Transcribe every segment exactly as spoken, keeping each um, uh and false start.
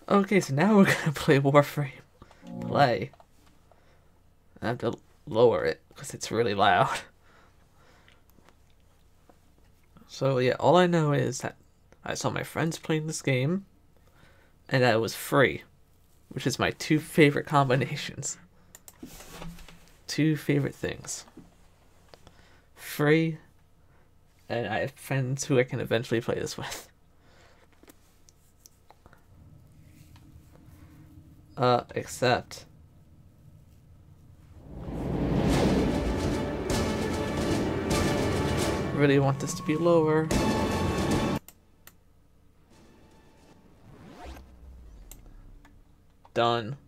Okay, so now we're gonna play Warframe. Play. I have to lower it because it's really loud. So yeah, all I know is that I saw my friends playing this game, and that it was free, which is my two favorite combinations. Two favorite things. Free, and I have friends who I can eventually play this with. Uh, except... I really want this to be lower. Done.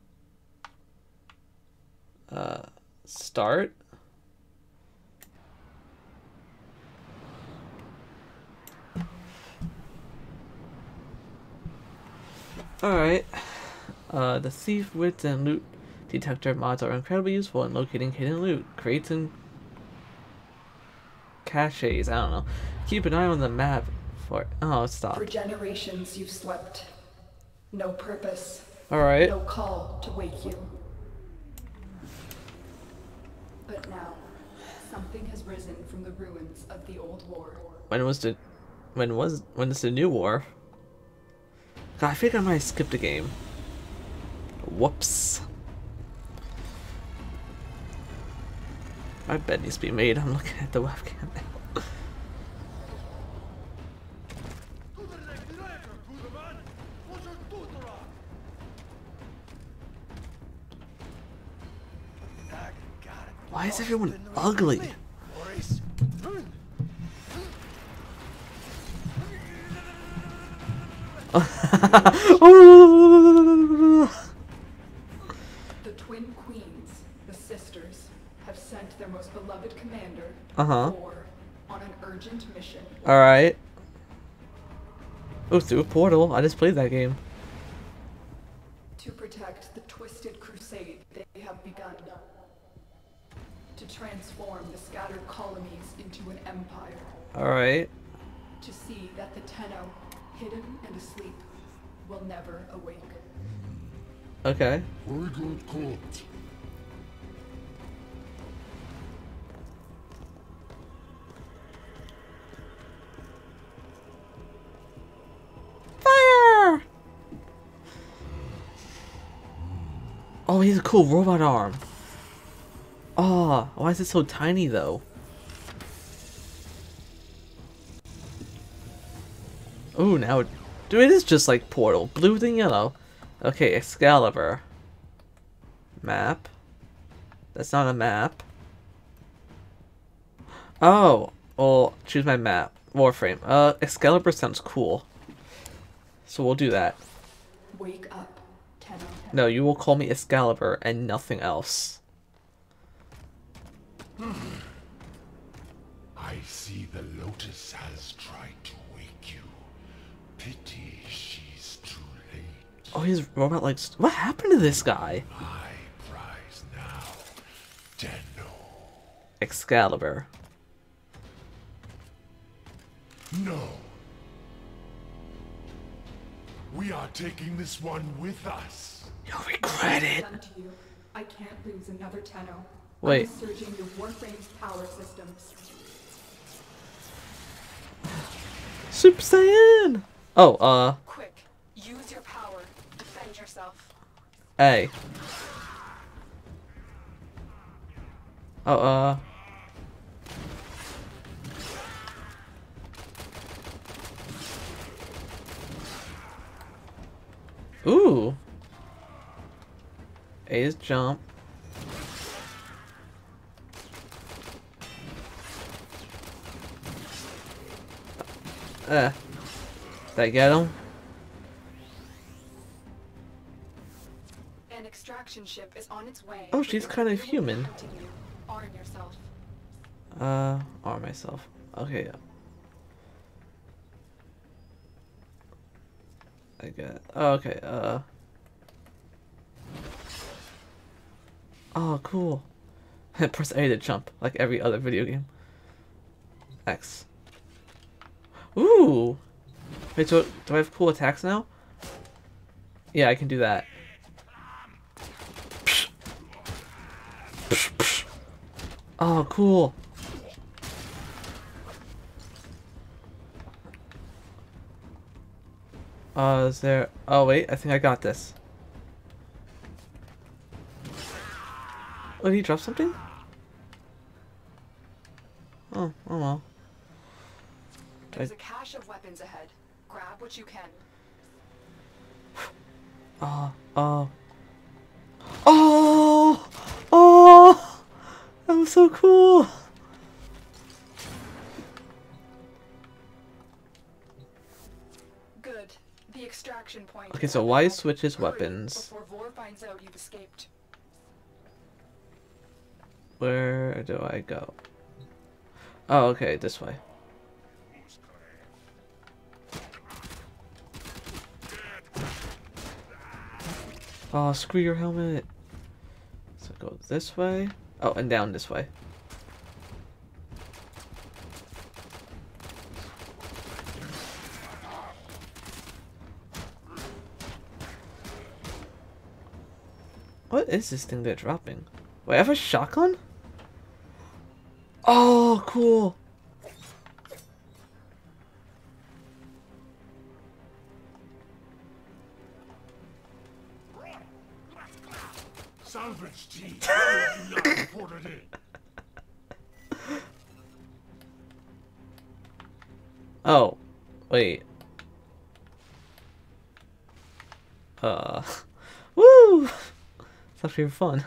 Uh, start. Alright. Uh, the thief, wits, and loot detector mods are incredibly useful in locating hidden loot, crates, and caches. I don't know. Keep an eye on the map for. Oh, stop. For generations you've slept. No purpose. Alright. No call to wake you. But now, something has risen from the ruins of the old war. When was the. When was. When is the new war? God, I think I might have skipped a game. Whoops. My bed needs to be made. I'm looking at the webcam now. Why is everyone ugly? The twin queens, the sisters, have sent their most beloved commander Uh-huh. on an urgent mission. Alright. Oh, through a portal. I just played that game. To protect the twisted crusade they have begun. To transform the scattered colonies into an empire. Alright. To see that the Tenno, hidden and asleep, will never awake. Okay. Very good caught. Fire! Oh, he's a cool robot arm. Oh, why is it so tiny though? Oh, now, dude, it is just like Portal, blue and yellow. Okay, Excalibur. Map. That's not a map. Oh, well, choose my map. Warframe. Uh, Excalibur sounds cool. So we'll do that. Wake up, Tenno. No, you will call me Excalibur and nothing else. I see the Lotus has tried to wake you. Pity she's too late. Oh, he's robot like. What happened to this guy? My prize now, Tenno. Excalibur. No. We are taking this one with us. You'll regret it. Done to you. I can't lose another Tenno. Wait. I'm surging your Warframe's power systems. Super Saiyan! Oh, uh, Quick, use your power. Defend yourself. A. Oh, uh. Ooh. A is jump. Uh. Did I get him? An extraction ship is on its way. Oh, she's kind of It will be human. hunting you. Arm yourself. Uh, arm myself. Okay. I got. Oh, okay. Uh. Oh, cool. Press A to jump, like every other video game. X. Ooh. Wait, so do I have cool attacks now? Yeah, I can do that. Oh, cool. Uh, is there... Oh, wait. I think I got this. Oh, did he drop something? Oh, oh well. There's a cache of weapons ahead. Grab what you can. Oh, oh. Oh! Oh! That was so cool! Good. The extraction point. Okay, is so up Y ahead. switches Hurry, weapons. Before Vor finds out you've escaped. Where do I go? Oh, okay, this way. Oh, screw your helmet. So go this way. Oh, and down this way. What is this thing they're dropping? Wait, I have a shotgun? Oh, cool. Salvage team, why have you not reported in? Oh, wait. Uh, woo! It's actually fun.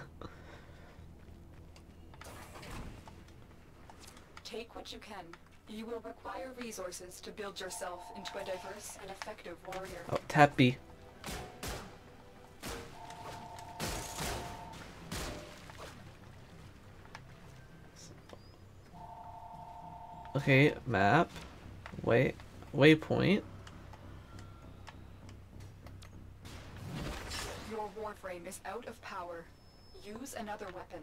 Take what you can. You will require resources to build yourself into a diverse and effective warrior. Oh, tap B. Okay, map. Wait, waypoint. Your warframe is out of power. Use another weapon.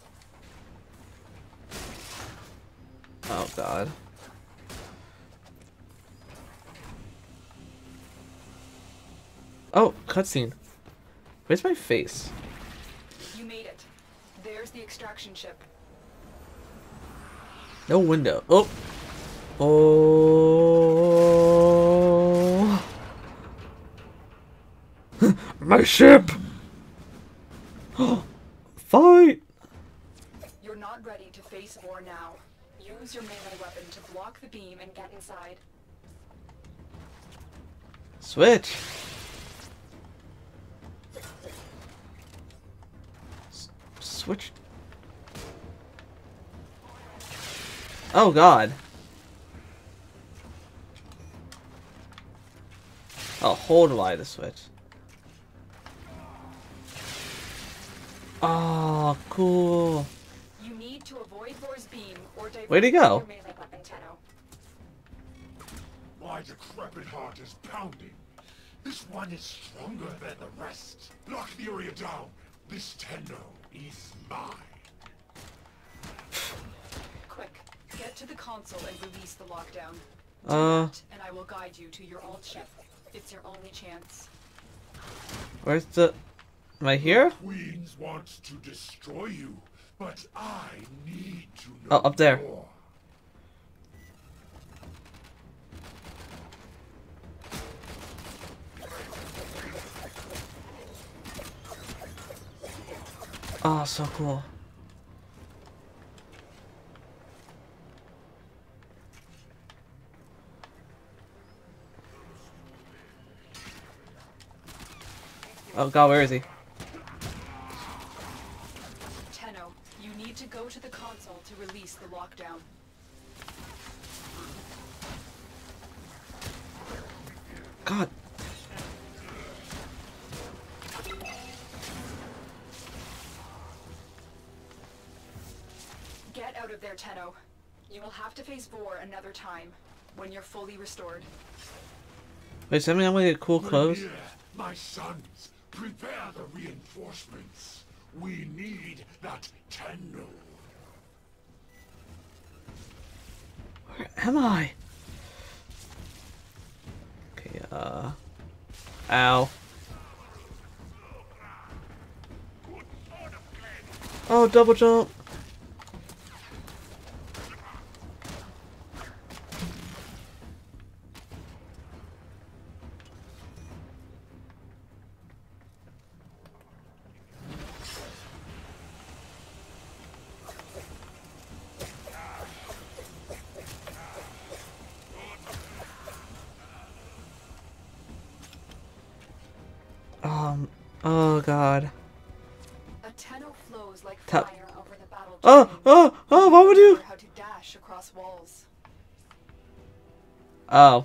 Oh god. Oh, cutscene. Where's my face? You made it. There's the extraction ship. No window. Oh. Oh. My ship. Fight. You're not ready to face war now. Use your melee weapon to block the beam and get inside. Switch. S switch. Oh god. Oh, hold Y to switch. Oh, cool. You need to avoid Vor's beam or divert Where'd he go? your melee weapon, Tenno. My decrepit heart is pounding. This one is stronger than the rest. Lock the area down. This Tenno is mine. Quick, get to the console and release the lockdown. Uh, And I will guide you to your alt ship. It's your only chance. where's the... Am I here? Queens wants to destroy you, but I need to know Oh, up there. more. Oh, so cool. Oh god, where is he? Tenno, you need to go to the console to release the lockdown. God. Get out of there, Tenno. You will have to face Vor another time, when you're fully restored. Wait, does that mean I'm gonna get cool clothes? Mimir, my sons, prepare the reinforcements. We need that Tenno. Where am I? Okay, uh... Ow. Oh, double jump. Um, oh god. A Tenno flows like Tap. fire over the battle. Oh, terrain. oh, oh, what would you? How to dash across walls. Oh.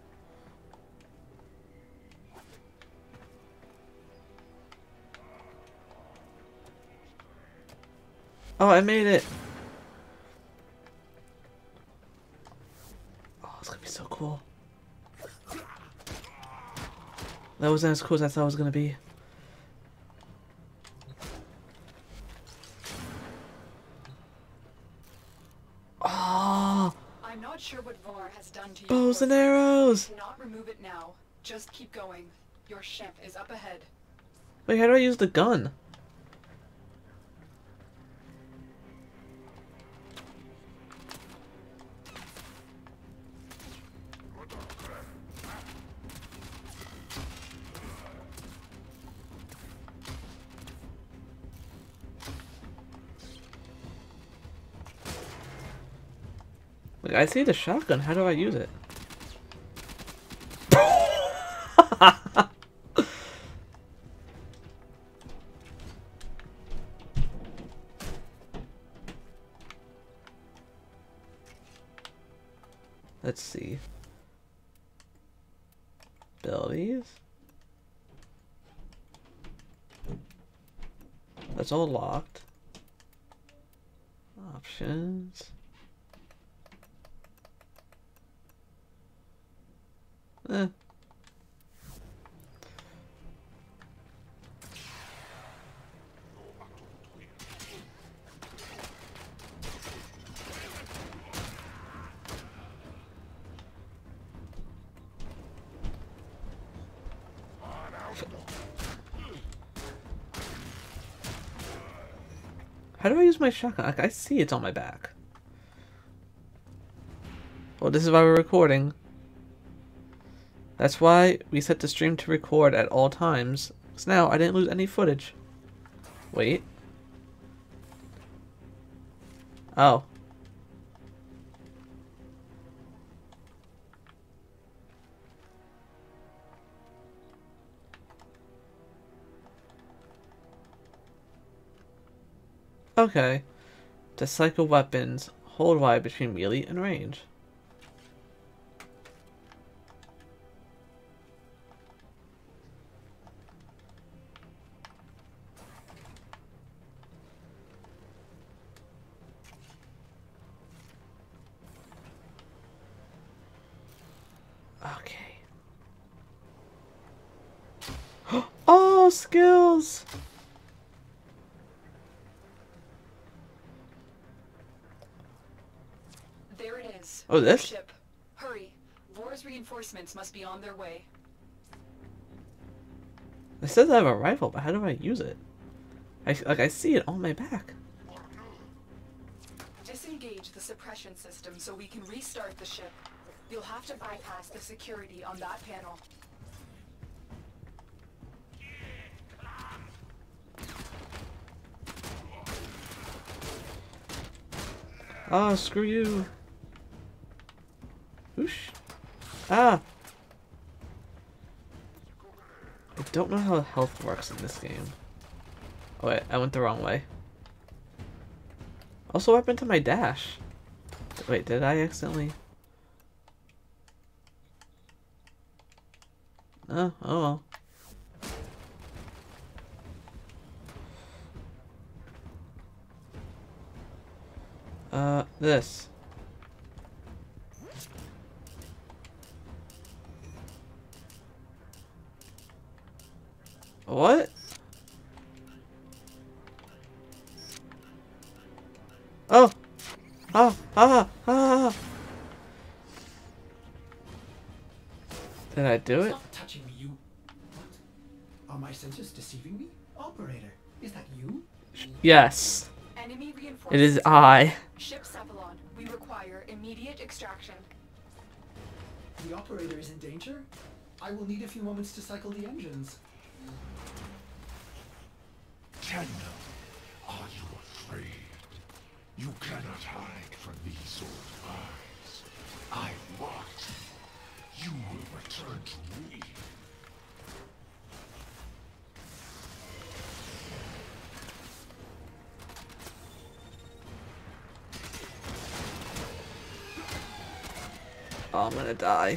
Oh, I made it. Oh, it's gonna be so cool. That wasn't as cool as I thought it was gonna be. Oh, I'm not sure what Var has done to you. bows and boyfriend. arrows. Do not remove it now. Just keep going. Your ship is up ahead. Wait, how do I use the gun? Like, I see the shotgun. How do I use it? Let's see. Abilities. That's all locked. Options. Eh. How do I use my shotgun? Like, I see it's on my back. Well, this is why we're recording. That's why we set the stream to record at all times. So now I didn't lose any footage. Wait. Oh. Okay. To cycle weapons, hold Y between melee and range. Okay. Oh, skills! There it is. Oh, this? Ship. Hurry. Vor's reinforcements must be on their way. It says I have a rifle, but how do I use it? I, like, I see it on my back. Disengage the suppression system so we can restart the ship. You'll have to bypass the security on that panel. Oh, screw you. Whoosh. Ah! I don't know how health works in this game. Oh wait, I went the wrong way. Also, what happened to my dash? Wait, did I accidentally? Oh, oh well. Uh, this. What? Oh! Ah! Ah! Ah! Did I do it? Stop touching me, you. What? Are my senses deceiving me? Operator, is that you? Yes. Enemy reinforcements. It is I. Ship Cephalon. We require immediate extraction. The operator is in danger? I will need a few moments to cycle the engines. Tenno, are you afraid? You cannot hide from these old eyes. I watch. You will return to me. Oh, I'm gonna die.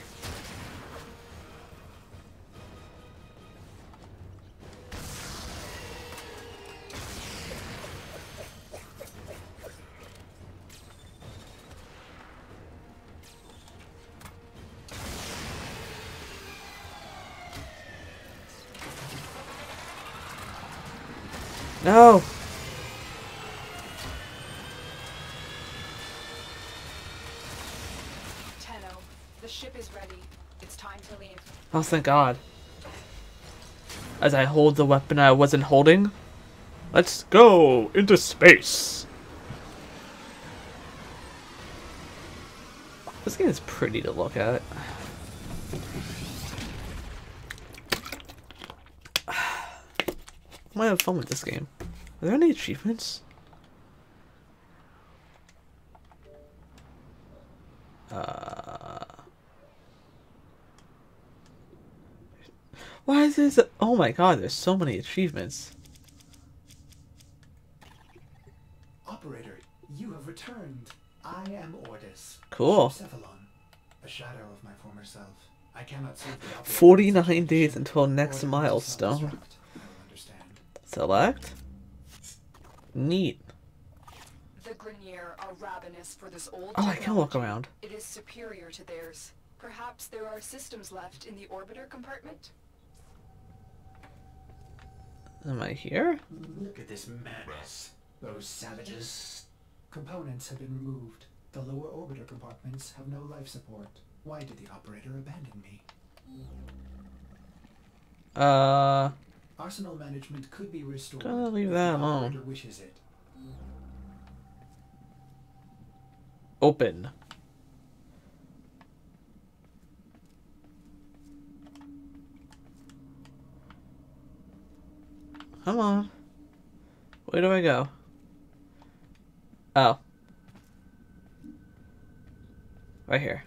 No! Tenno, the ship is ready. It's time to leave. Oh, thank God. As I hold the weapon I wasn't holding. Let's go into space. This game is pretty to look at. I might have fun with this game. Are there any achievements? Uh, why is this? Oh my God! There's so many achievements. Operator, you have returned. I am Ordis. Cool. Cephalon, a shadow of my former self. I cannot save the operator. Forty-nine days until next Order milestone. self-destruct. I will understand. Select. Neat. The Grineer are ravenous for this old Oh, I can walk technology. around. It is superior to theirs. Perhaps there are systems left in the orbiter compartment? Am I here? Look at this madness. Those savages. Components have been removed. The lower orbiter compartments have no life support. Why did the operator abandon me? Uh, Arsenal management could be restored. Gotta leave if that the alone. operator wishes it. open. Come on. Where do I go? Oh. Right here.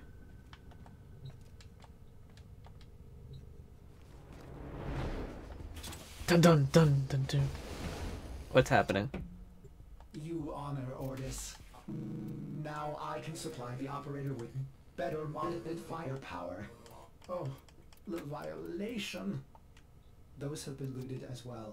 Dun dun dun dun dun. What's happening? You honor Ordis. Now I can supply the operator with better monitored firepower. Oh, the violation. Those have been looted as well.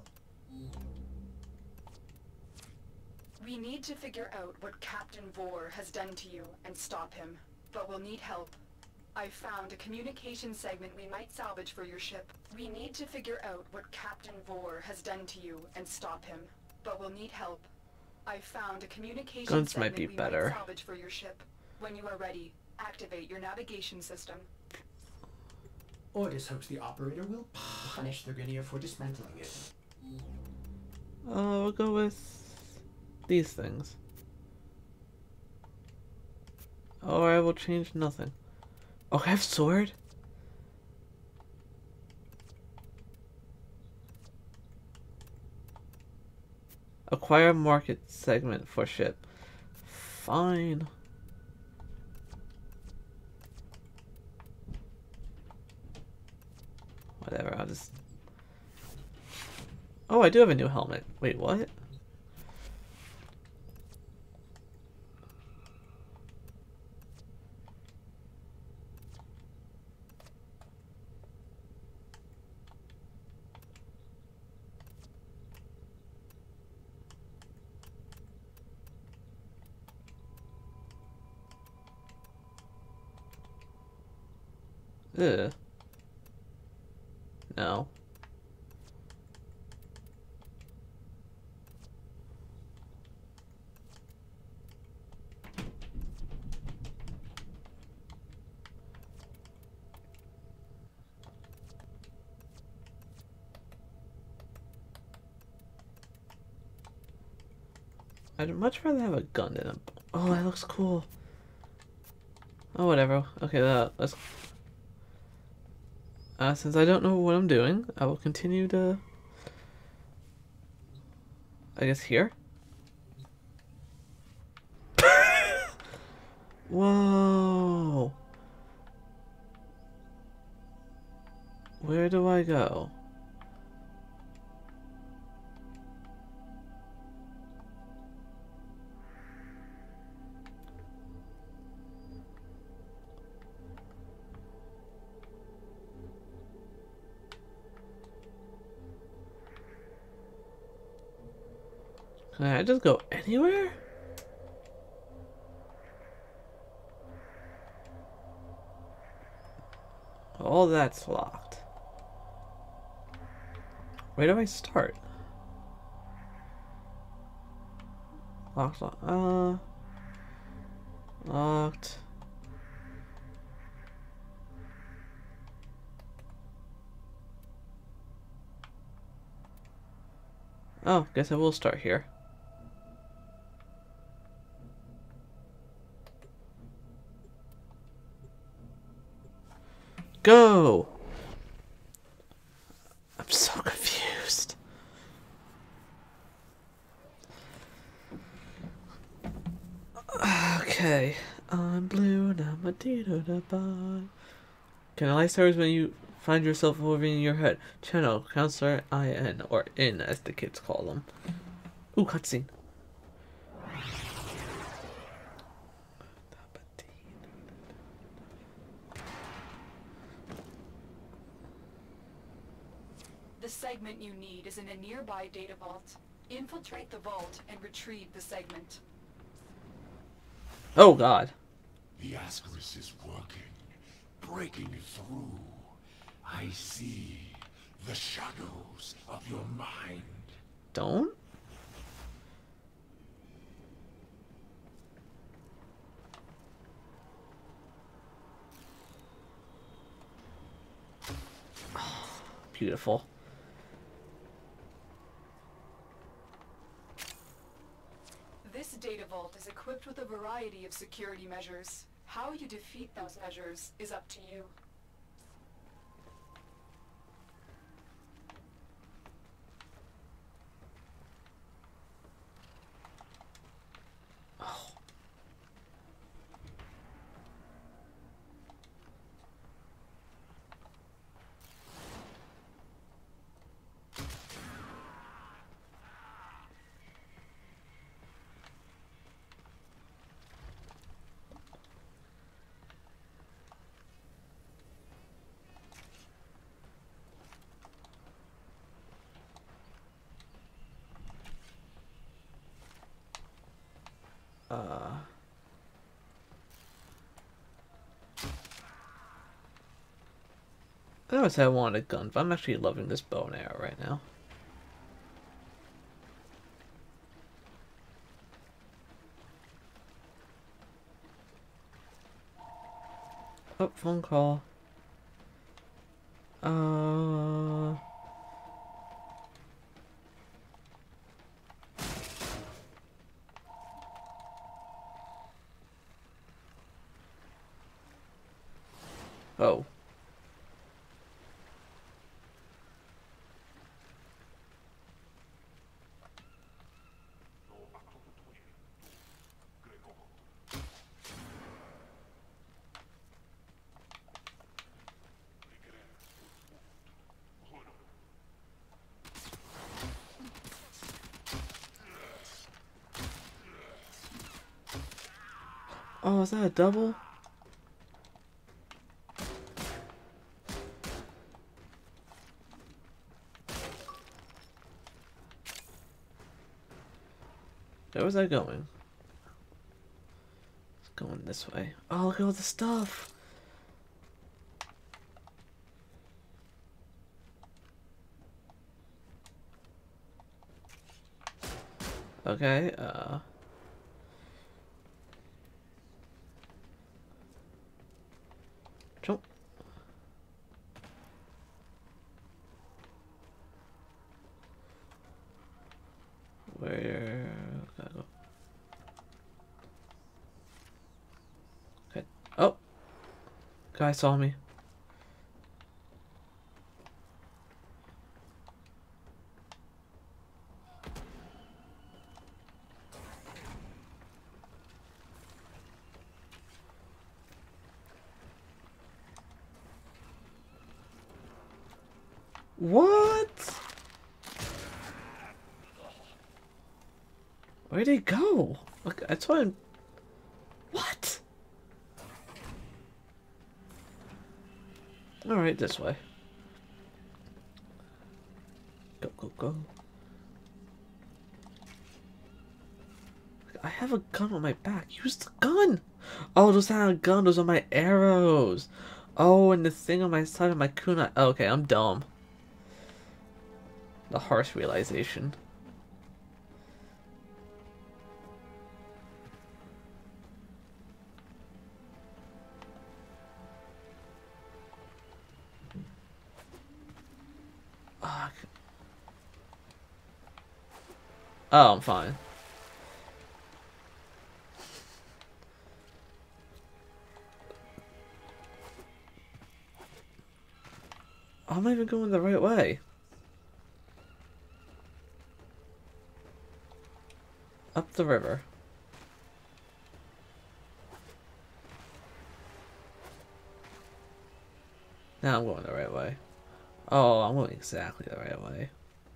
We need to figure out what Captain Vor has done to you and stop him, but we'll need help. I've found a communication segment we might salvage for your ship. We need to figure out what Captain Vor has done to you and stop him, but we'll need help. I've found a communication Guns segment might be we better. might salvage for your ship. When you are ready, activate your navigation system. Ordis hopes the operator will punish the Grineer for dismantling it. Uh, we'll go with these things. Or I will change nothing. Oh, I have sword? Acquire market segment for ship. Fine. Whatever, I'll just... Oh, I do have a new helmet. Wait, what? Ugh. No. I'd much rather have a gun than a... Oh, that looks cool. Oh, whatever. Okay, uh, let's... Uh, since I don't know what I'm doing, I will continue to... I guess here? Whoa! Where do I go? Can I just go anywhere? All that's locked. Where do I start? Locked, locked, uh... Locked. Oh, guess I will start here. Go! I'm so confused. Okay. I'm blue and I'm a dee-do da ba. Can I start when you find yourself moving in your head? Channel, counselor, I N, or in as the kids call them. Ooh, cutscene. The segment you need is in a nearby data vault. Infiltrate the vault and retrieve the segment. Oh god. The Ascaris is working, breaking through. I see the shadows of your mind. Don't? Beautiful. This data vault is equipped with a variety of security measures. How you defeat those measures is up to you. Uh... I always said I wanted a gun, but I'm actually loving this bow and arrow right now. Oh, phone call. Uh... Oh. Oh, is that a double? Where was I going? It's going this way. Oh, look at all the stuff! Okay, uh... jump. Where... Gotta go. Guy saw me. What? Where'd he go? Look, I told him. What? Alright, this way. Go, go, go. I have a gun on my back. Use the gun! Oh, those aren't a gun. Those are my arrows. Oh, and the thing on my side of my kunai. Oh, okay, I'm dumb. The harsh realization. Oh, oh, I'm fine. I'm not even going the right way. Up the river. Now I'm going the right way. Oh, I'm going exactly the right way.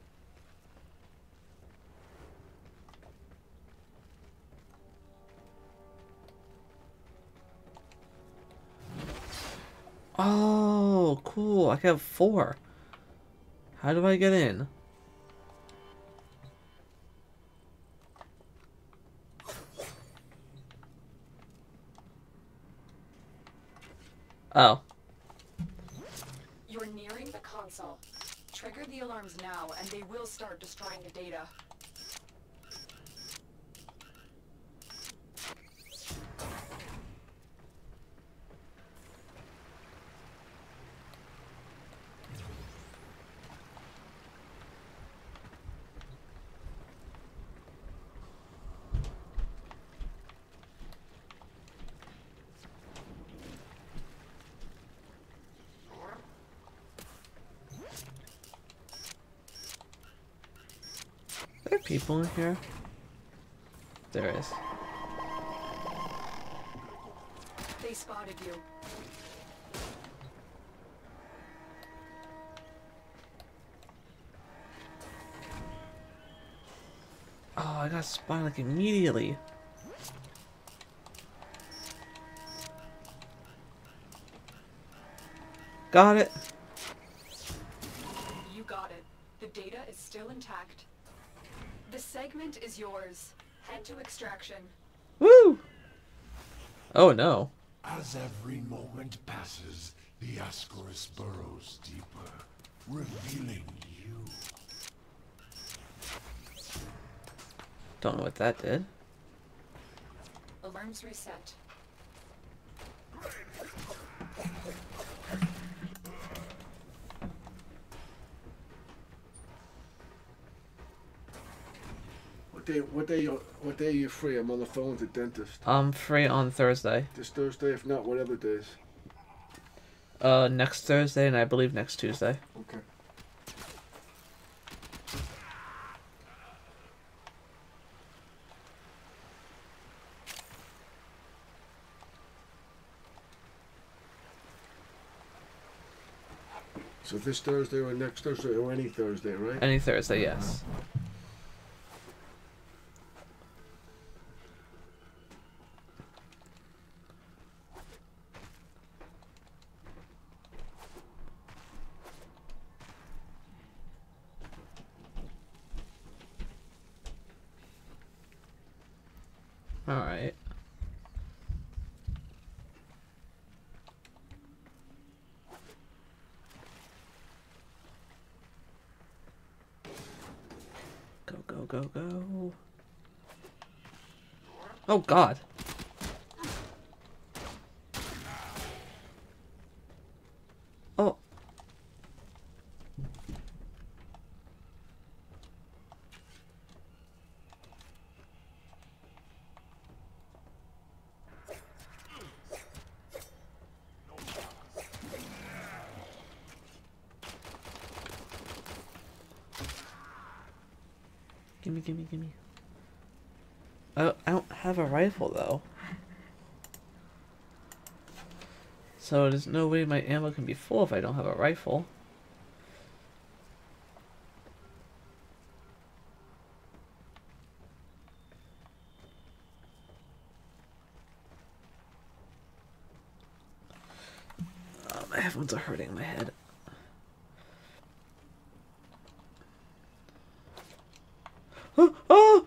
Oh, cool. I can have four. How do I get in? Oh. You're nearing the console. Trigger the alarms now, and they will start destroying the data. Are there people in here? There is. They spotted you. Oh, I got spotted like immediately. Got it. You got it. The data is still intact. The segment is yours. Head to extraction. Woo! Oh no. As every moment passes, the Ascaris burrows deeper, revealing you. Don't know what that did. Alarms reset. What day? What day? What day are you free? I'm on the phone with the dentist. I'm free on Thursday. This Thursday, if not, what other days? Uh, next Thursday and I believe next Tuesday. Okay. So this Thursday or next Thursday or any Thursday, right? Any Thursday, yes. Alright. Go, go, go, go. Oh, God. Oh. Gimme, gimme, gimme. I, I don't have a rifle, though. So there's no way my ammo can be full if I don't have a rifle. Oh, my headphones are hurting my head. Oh, oh!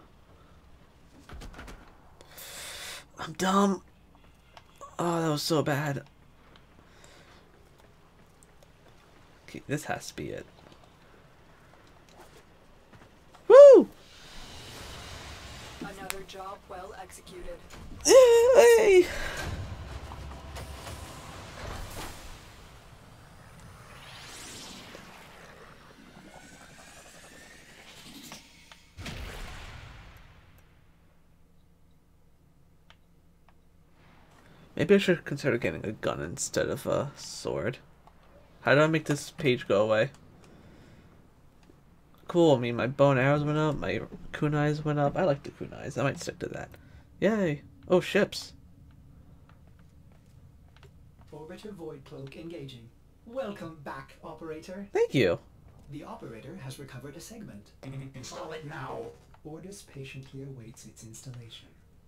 I'm dumb. Oh, that was so bad. Okay, this has to be it. Woo! Another job well executed. Yay! Maybe I should consider getting a gun instead of a sword. How do I make this page go away? Cool, I mean, my bow and arrows went up, my kunais went up. I like the kunais. I might stick to that. Yay! Oh, ships. Orbiter Void Cloak engaging. Welcome back, operator. Thank you. The operator has recovered a segment. Install it now. Ordis patiently awaits its installation.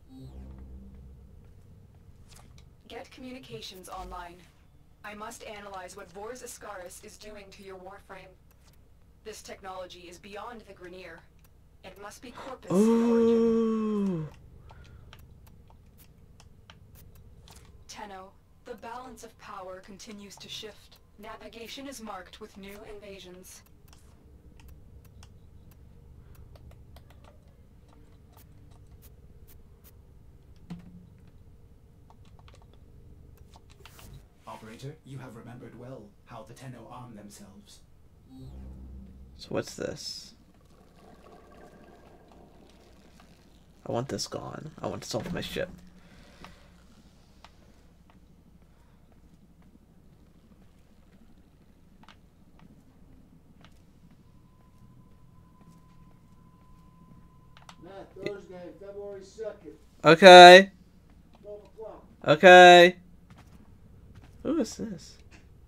Get communications online. I must analyze what Vor's Ascaris is doing to your warframe. This technology is beyond the Grineer. It must be Corpus in origin. Ooh. Tenno, the balance of power continues to shift. Navigation is marked with new invasions. Operator, you have remembered well how the Tenno arm themselves. So what's this? I want this gone. I want this off my ship. Not Thursday, February second, Okay. twelve o'clock. Okay. Who is this?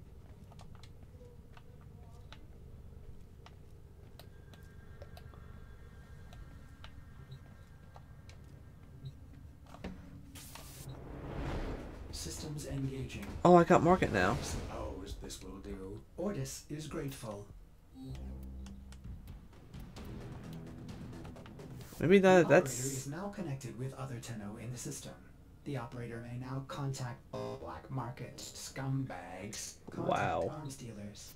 Systems engaging. Oh, I got market now. Suppose this will do. Ordis is grateful. Maybe The that operator that's is now connected with other Tenno in the system. The operator may now contact black market scumbags. Contact Wow. arms dealers.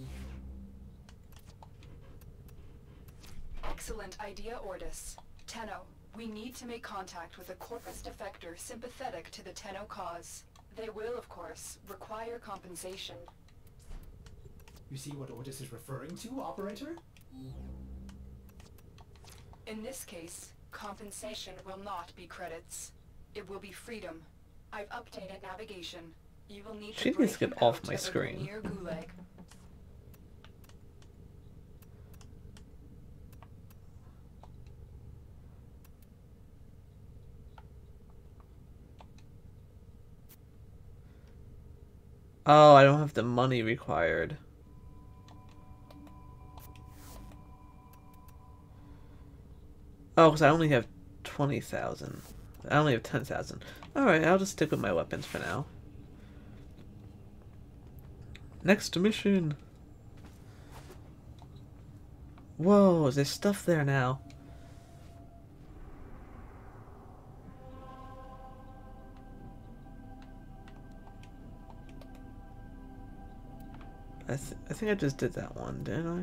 Excellent idea, Ordis. Tenno, we need to make contact with a Corpus defector sympathetic to the Tenno cause. They will, of course, require compensation. You see what Ordis is referring to, operator? In this case, compensation will not be credits. It will be freedom. I've updated navigation. You will need to She needs break to get him off out my of the screen. Grineer gulag. Oh, I don't have the money required. Oh, because I only have twenty thousand. I only have ten thousand. Alright, I'll just stick with my weapons for now. Next mission. Whoa, there's stuff there now. I, th I think I just did that one, didn't I?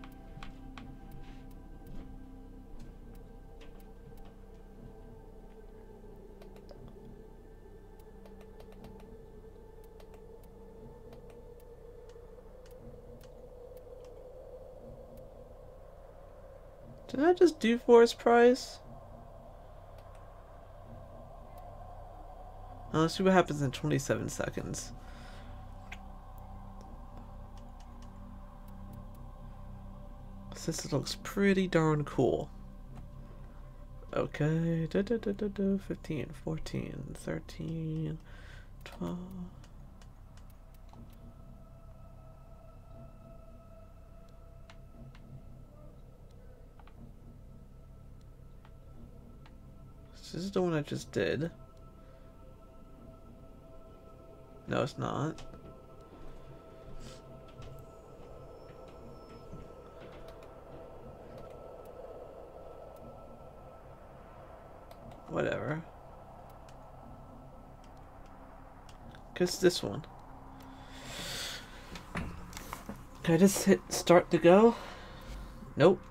Did I just do Forest Prize? Oh, let's see what happens in twenty-seven seconds. This looks pretty darn cool. Okay, da, da, da, da, da. fifteen, fourteen, thirteen, twelve. This is the one I just did. No, it's not. Whatever. Guess this one. Can I just hit start to go? Nope.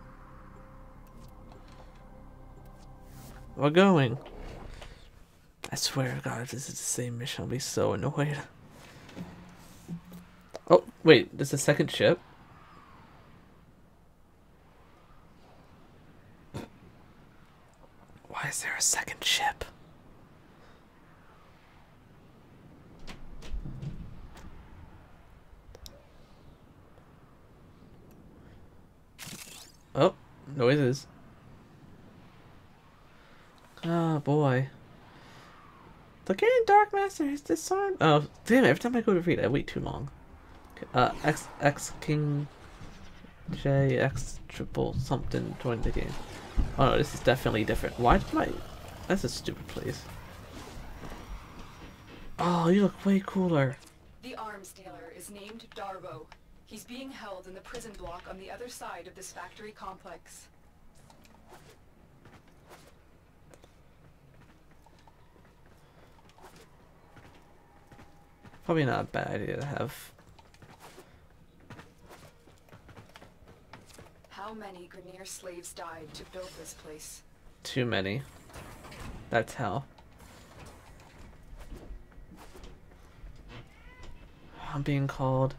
We're going. I swear to God, if this is the same mission, I'll be so annoyed. Oh, wait, there's a second ship. Why is there a second ship? Oh, noises. Oh boy. The Game Dark Master is disarmed. Oh, damn it, every time I go to read, I wait too long. Uh, X, X King J, X triple something joined the game. Oh no, this is definitely different. Why did my... That's a stupid place. Oh, you look way cooler. The arms dealer is named Darbo. He's being held in the prison block on the other side of this factory complex. Probably not a bad idea to have. How many Grineer slaves died to build this place? Too many. That's how. I'm being called.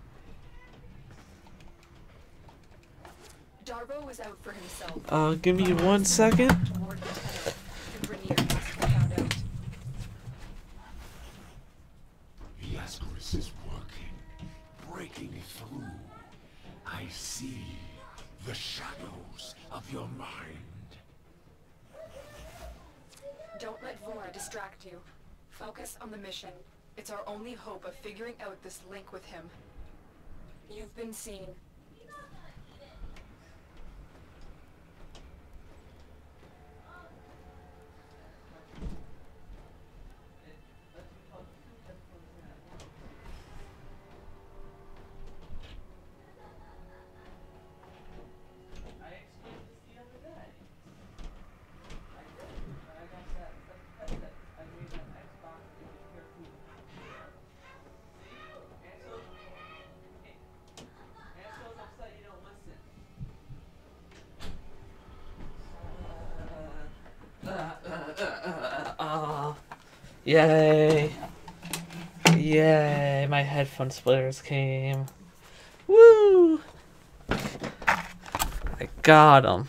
Darbo was out for himself. Uh, give me one second. Lord Lieutenant, the Grineer must be found out. The Ascaris is working, breaking through. I see the shadows of your mind. Don't let Vora distract you. Focus on the mission. It's our only hope of figuring out this link with him. You've been seen. Yay! Yay! My headphone splitters came. Woo! I got him.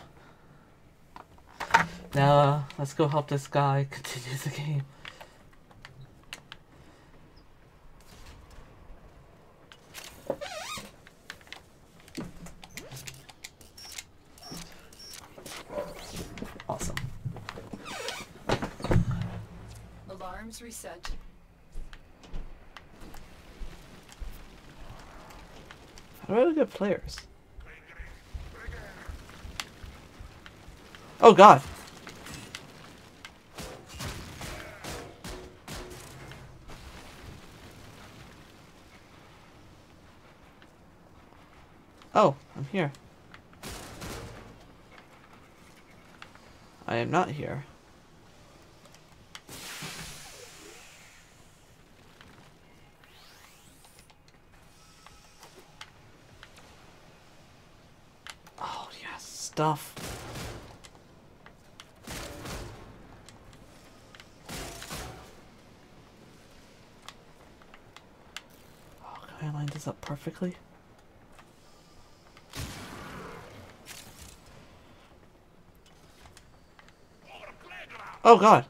Now, uh, let's go help this guy continue the game. Awesome. Alarms reset. How are the good players? Oh God! Oh, I'm here. I am not here. Oh yes, stuff. Oh, can I line this up perfectly? Oh God!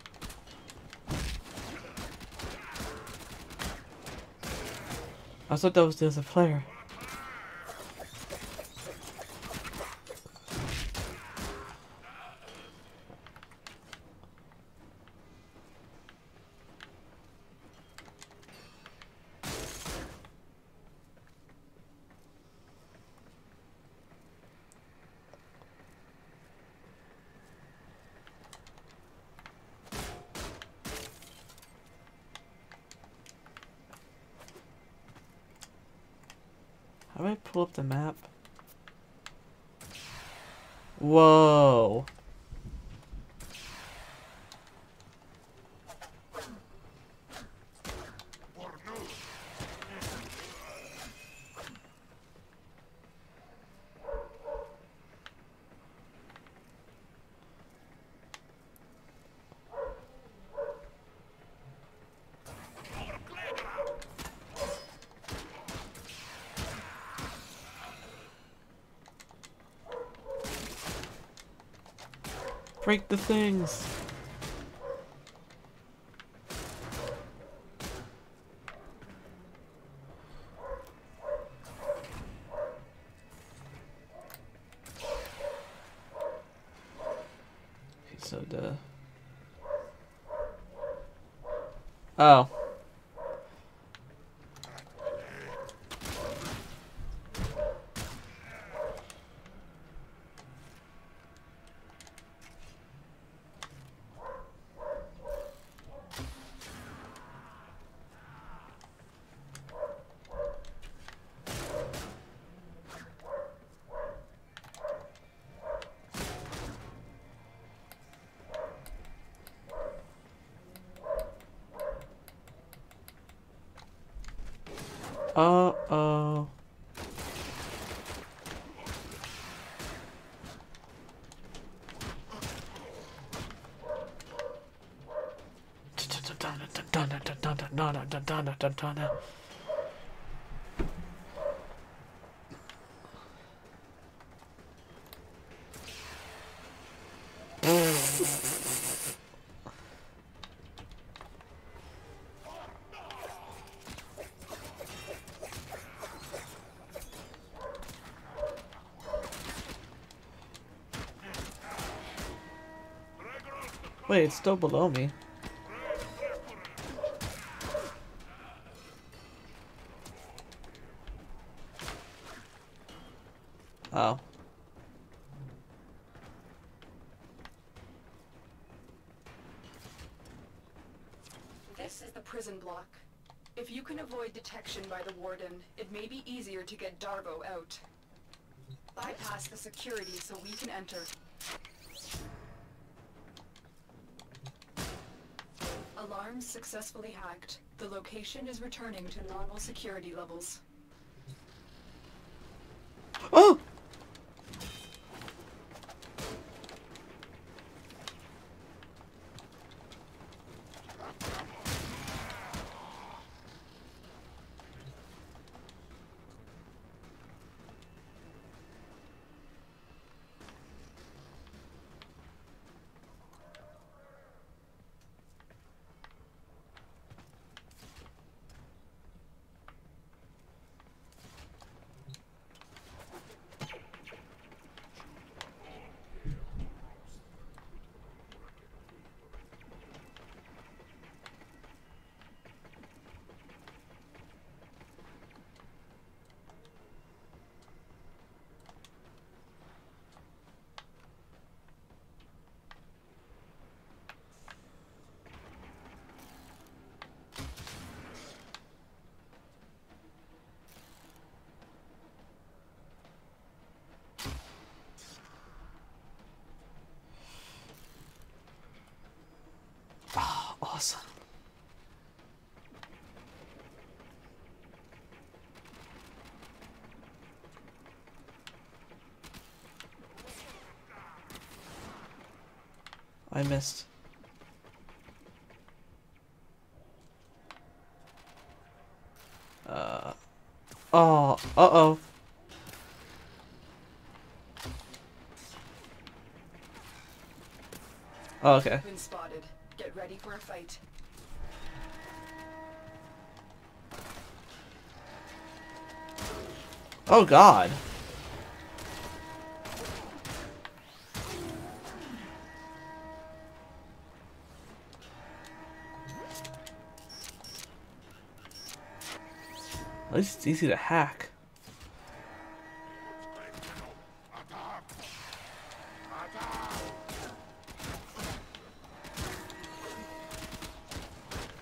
I thought that was the other player. pull up the map? Whoa. Break the things. Okay, so the oh. Uh-oh. Wait, it's still below me. Oh. This is the prison block. If you can avoid detection by the warden, it may be easier to get Darvo out. Bypass the security so we can enter. Alarms successfully hacked. The location is returning to normal security levels. Oh! Awesome. I missed. Uh. Oh. Uh-oh. Oh, okay. Been spotted. Get ready for a fight. Oh God. At least it's easy to hack.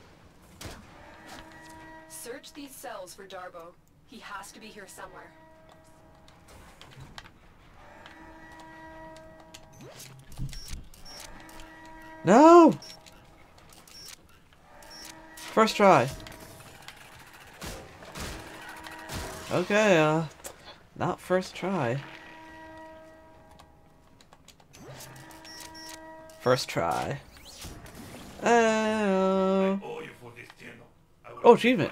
Search these cells for Darvo. He has to be here somewhere. No! First try. Okay, uh, not first try. First try. Oh. Oh, achievement.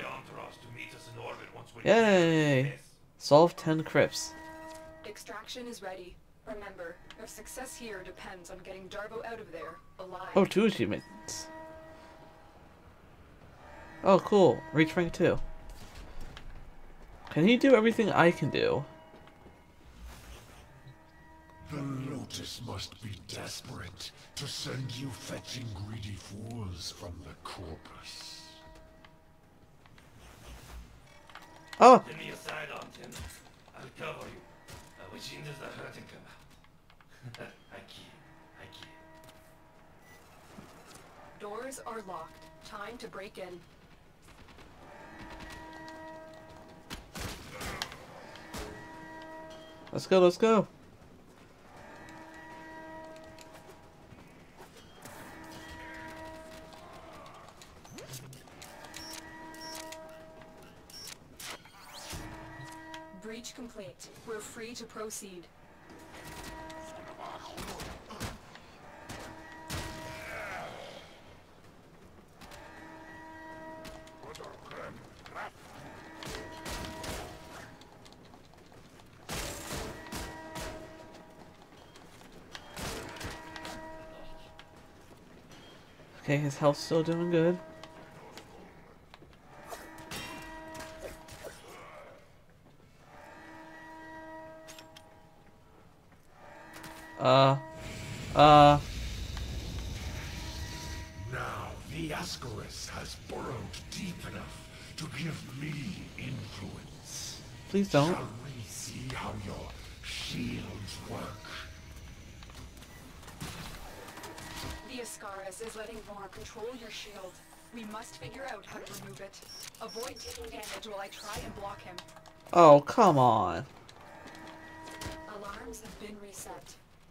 Yay! Solve ten crypts. Extraction is ready. Remember, your success here depends on getting Darvo out of there, alive. Oh, two achievements. Oh, cool. Reach rank two. Can he do everything I can do? The Lotus must be desperate to send you fetching greedy fools from the Corpus. Oh! Give me a sidearm, Tim. I'll cover you. Uh, which end does the hurting come out? I can't. I can't. Doors are locked. Time to break in. Let's go, let's go. Breach complete. We're free to proceed. Okay, his health's still doing good. Uh, uh. Now the Ascaris has burrowed deep enough to give me influence. Please don't. Shall we see how your shields work? The Ascaris is letting Vor control your shield. We must figure out how to remove it. Avoid taking damage while I try and block him. Oh, come on. Alarms have been reset.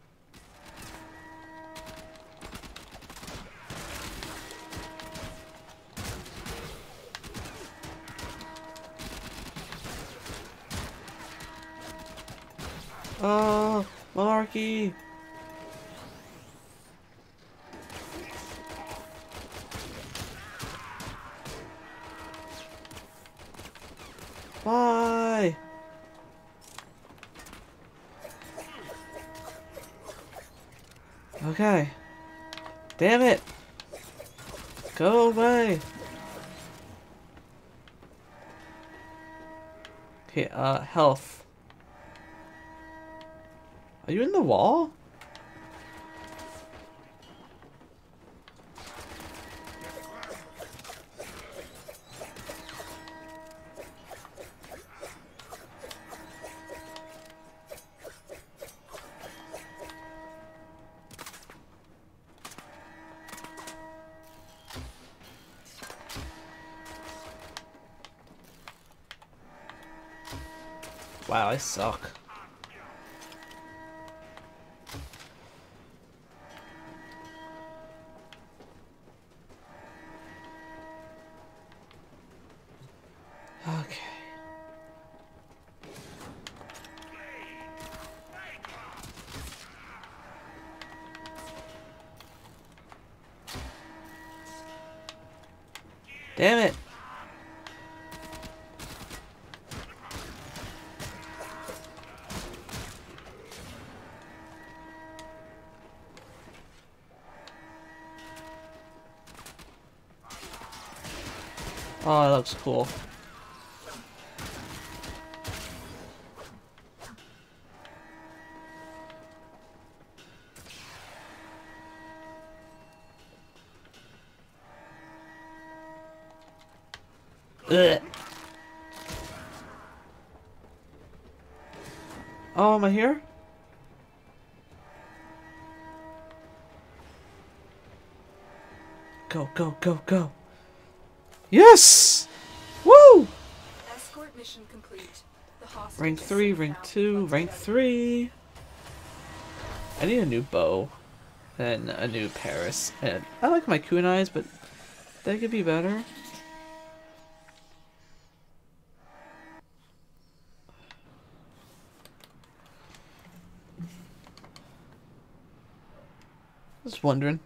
Oh, Monarchy. Why? Okay. Damn it. Go away. Okay, uh, health. Are you in the wall? Wow, I suck. Okay. Damn it. Oh, that looks cool. Ugh. Oh, am I here? Go, go, go, go. Yes! Woo! Escort mission complete. The hostage Rank is three, safe rank now. two, Let's rank go. three. I need a new bow. And a new Paris. And I like my kunais, but they could be better. Just wondering.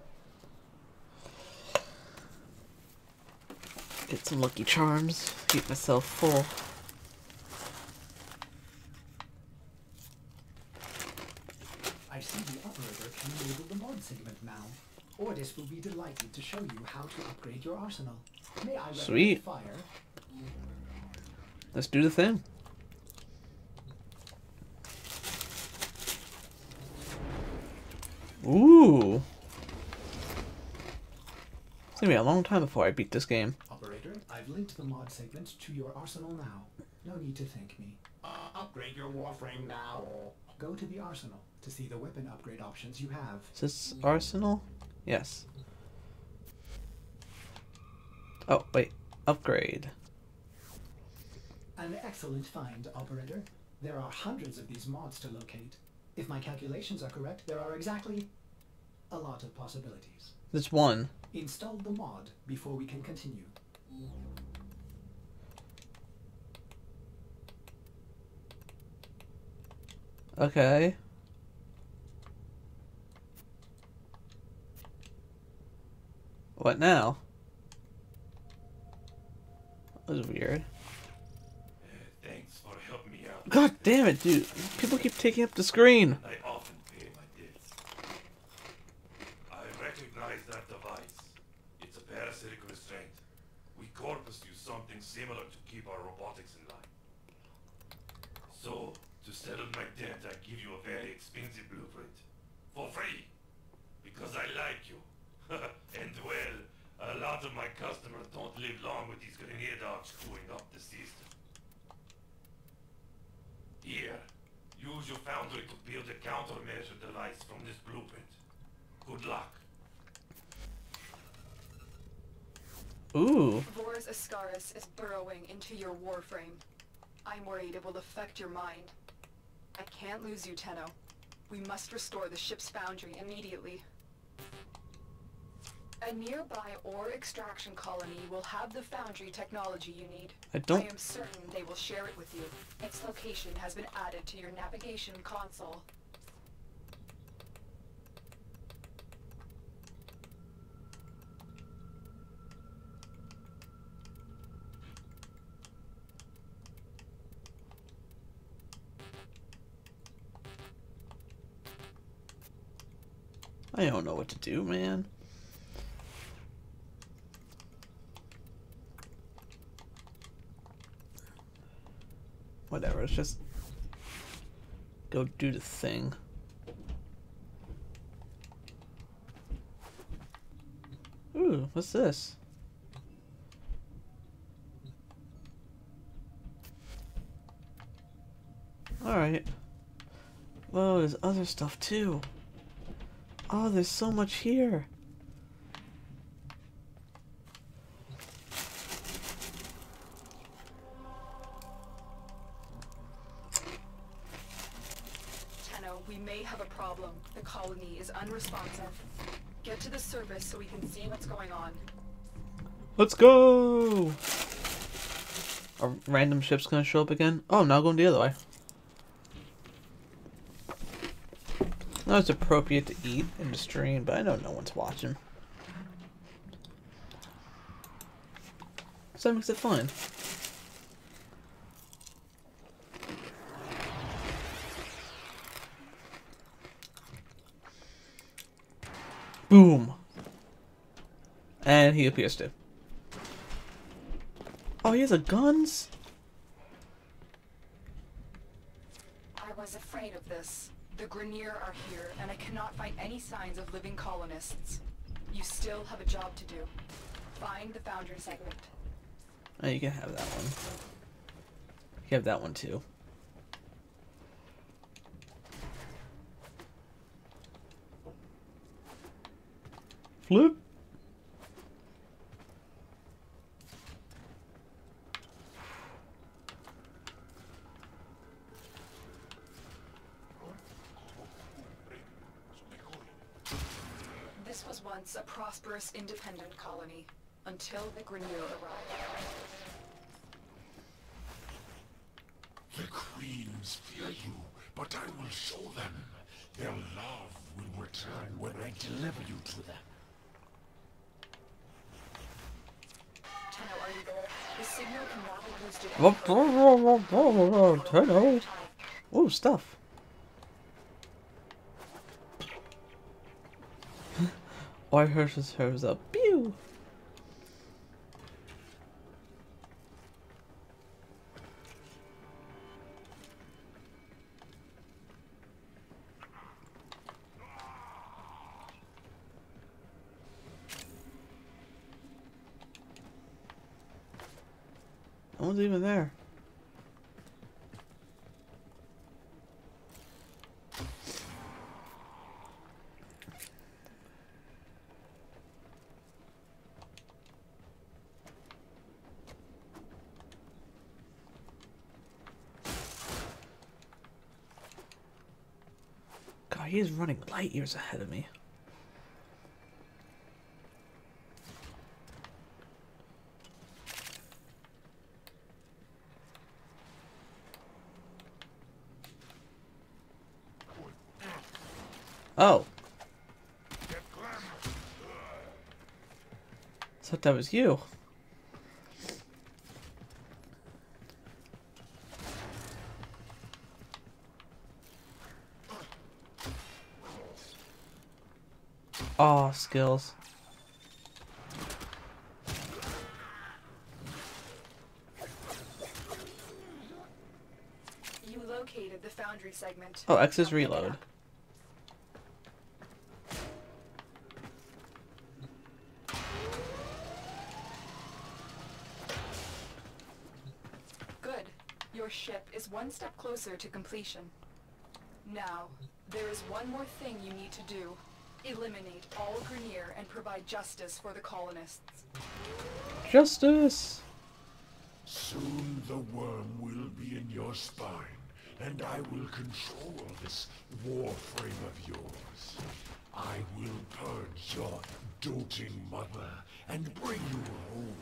Get some Lucky Charms. Keep myself full. I see the operator can enable the mod segment now. Ordis will be delighted to show you how to upgrade your arsenal. May I Sweet. fire? Let's do the thing. Ooh. It's gonna be a long time before I beat this game. Operator, I've linked the mod segment to your arsenal now. No need to thank me. Uh, upgrade your warframe now. Go to the arsenal to see the weapon upgrade options you have. Is this Arsenal? Yes. Oh, wait. Upgrade. An excellent find, operator. There are hundreds of these mods to locate. If my calculations are correct, there are exactly a lot of possibilities. This one. Install the mod before we can continue. Okay. What now? That was weird. Uh, thanks for helping me out. God damn it, dude. People keep taking up the screen. I often pay my debts. I recognize that device. It's a parasitic restraint. We Corpus use something similar to keep our robotics in line. So, to settle my debt, I give you a very expensive blueprint. For free. Because I like you. And well, a lot of my customers don't live long with these grenade dogs screwing up the system. Here, use your foundry to build a countermeasure device from this blueprint. Good luck. Ooh. Vor's Ascaris is burrowing into your warframe. I'm worried it will affect your mind. I can't lose you, Tenno. We must restore the ship's foundry immediately. A nearby ore extraction colony will have the foundry technology you need. I don't... I am certain they will share it with you. Its location has been added to your navigation console. I don't know what to do, man. Whatever, let's just go do the thing. Ooh, what's this? Alright. Whoa, there's other stuff too. Oh, there's so much here. Tenno, we may have a problem. The colony is unresponsive. Get to the surface so we can see what's going on. Let's go! Are random ships gonna show up again? Oh, I'm now going the other way. Now it's appropriate to eat in the stream, but I know no one's watching. So that makes it fun. Boom! And he appears to. Oh, he has a guns? I was afraid of this. The Grineer are here, and I cannot find any signs of living colonists. You still have a job to do. Find the foundry segment. Oh, you can have that one. You can have that one too. Flip. once a prosperous independent colony, until the Grineer arrived. The queens fear you, but I will show them. Their love will return when I deliver you to them. Tenno, are you there? The signal can now be boosted. Whoa, whoa, whoa, whoa, whoa, whoa, Tenno. Ooh, stuff. All I heard was her was a pew. No one's even there. God, he is running light years ahead of me. Oh. I thought that was you. Oh, skills. You located the foundry segment. Oh, X is reload. Good. Your ship is one step closer to completion. Now, there is one more thing you need to do. Eliminate all Grineer and provide justice for the colonists. Justice! Soon the worm will be in your spine, and I will control this warframe of yours. I will purge your doting mother and bring you home.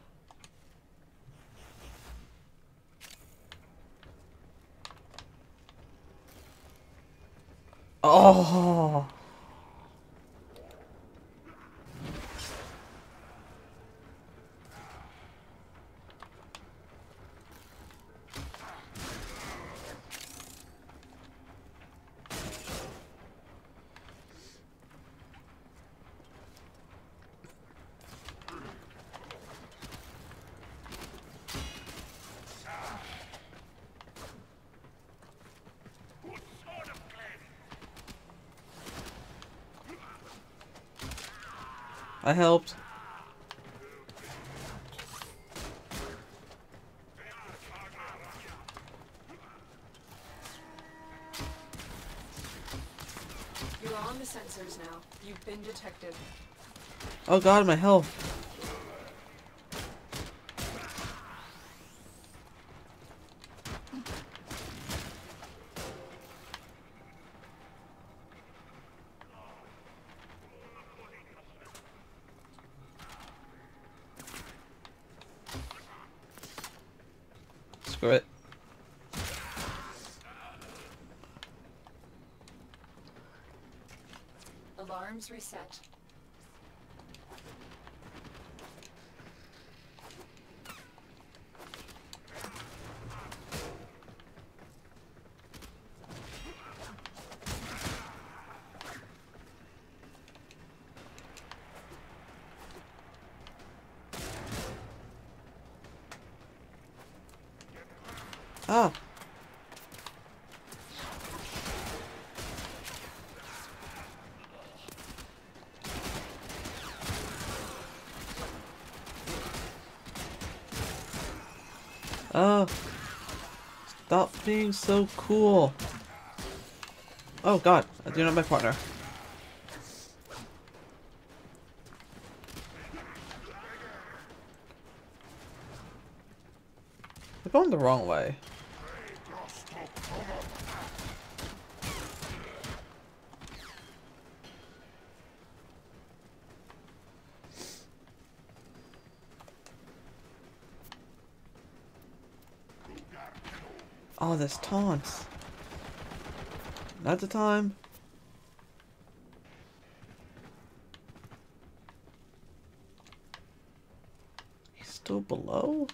Oh! I helped. You're on the sensors now. You've been detected. Oh god, my health. Screw it. Alarms reset. Ah. Oh. Stop being so cool. Oh god, I do not my partner. We're going the wrong way. Oh, this taunts. Not the time. He's still below?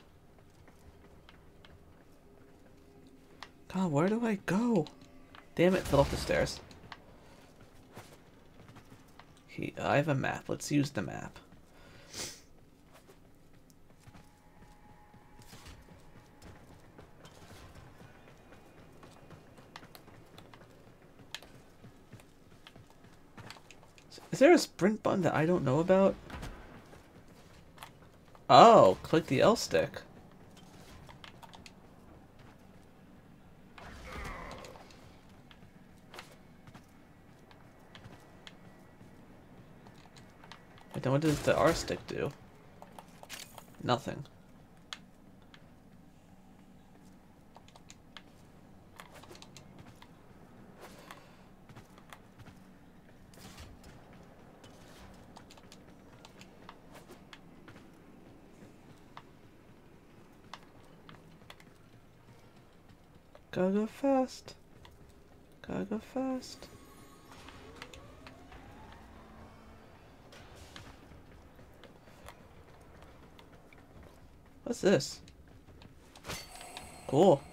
God, where do I go? Damn it, fell off the stairs. He, I have a map. Let's use the map. Is there a sprint button that I don't know about? Oh, click the L stick. But then what does the R stick do? Nothing. Gotta go fast. Gotta go fast. What's this? Cool.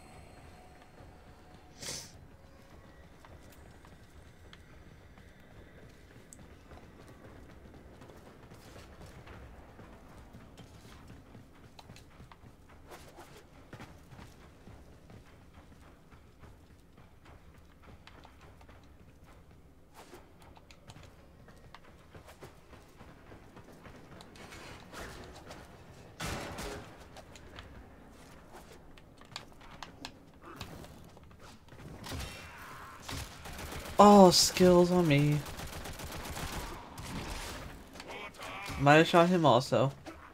Oh, skills on me. Might have shot him also.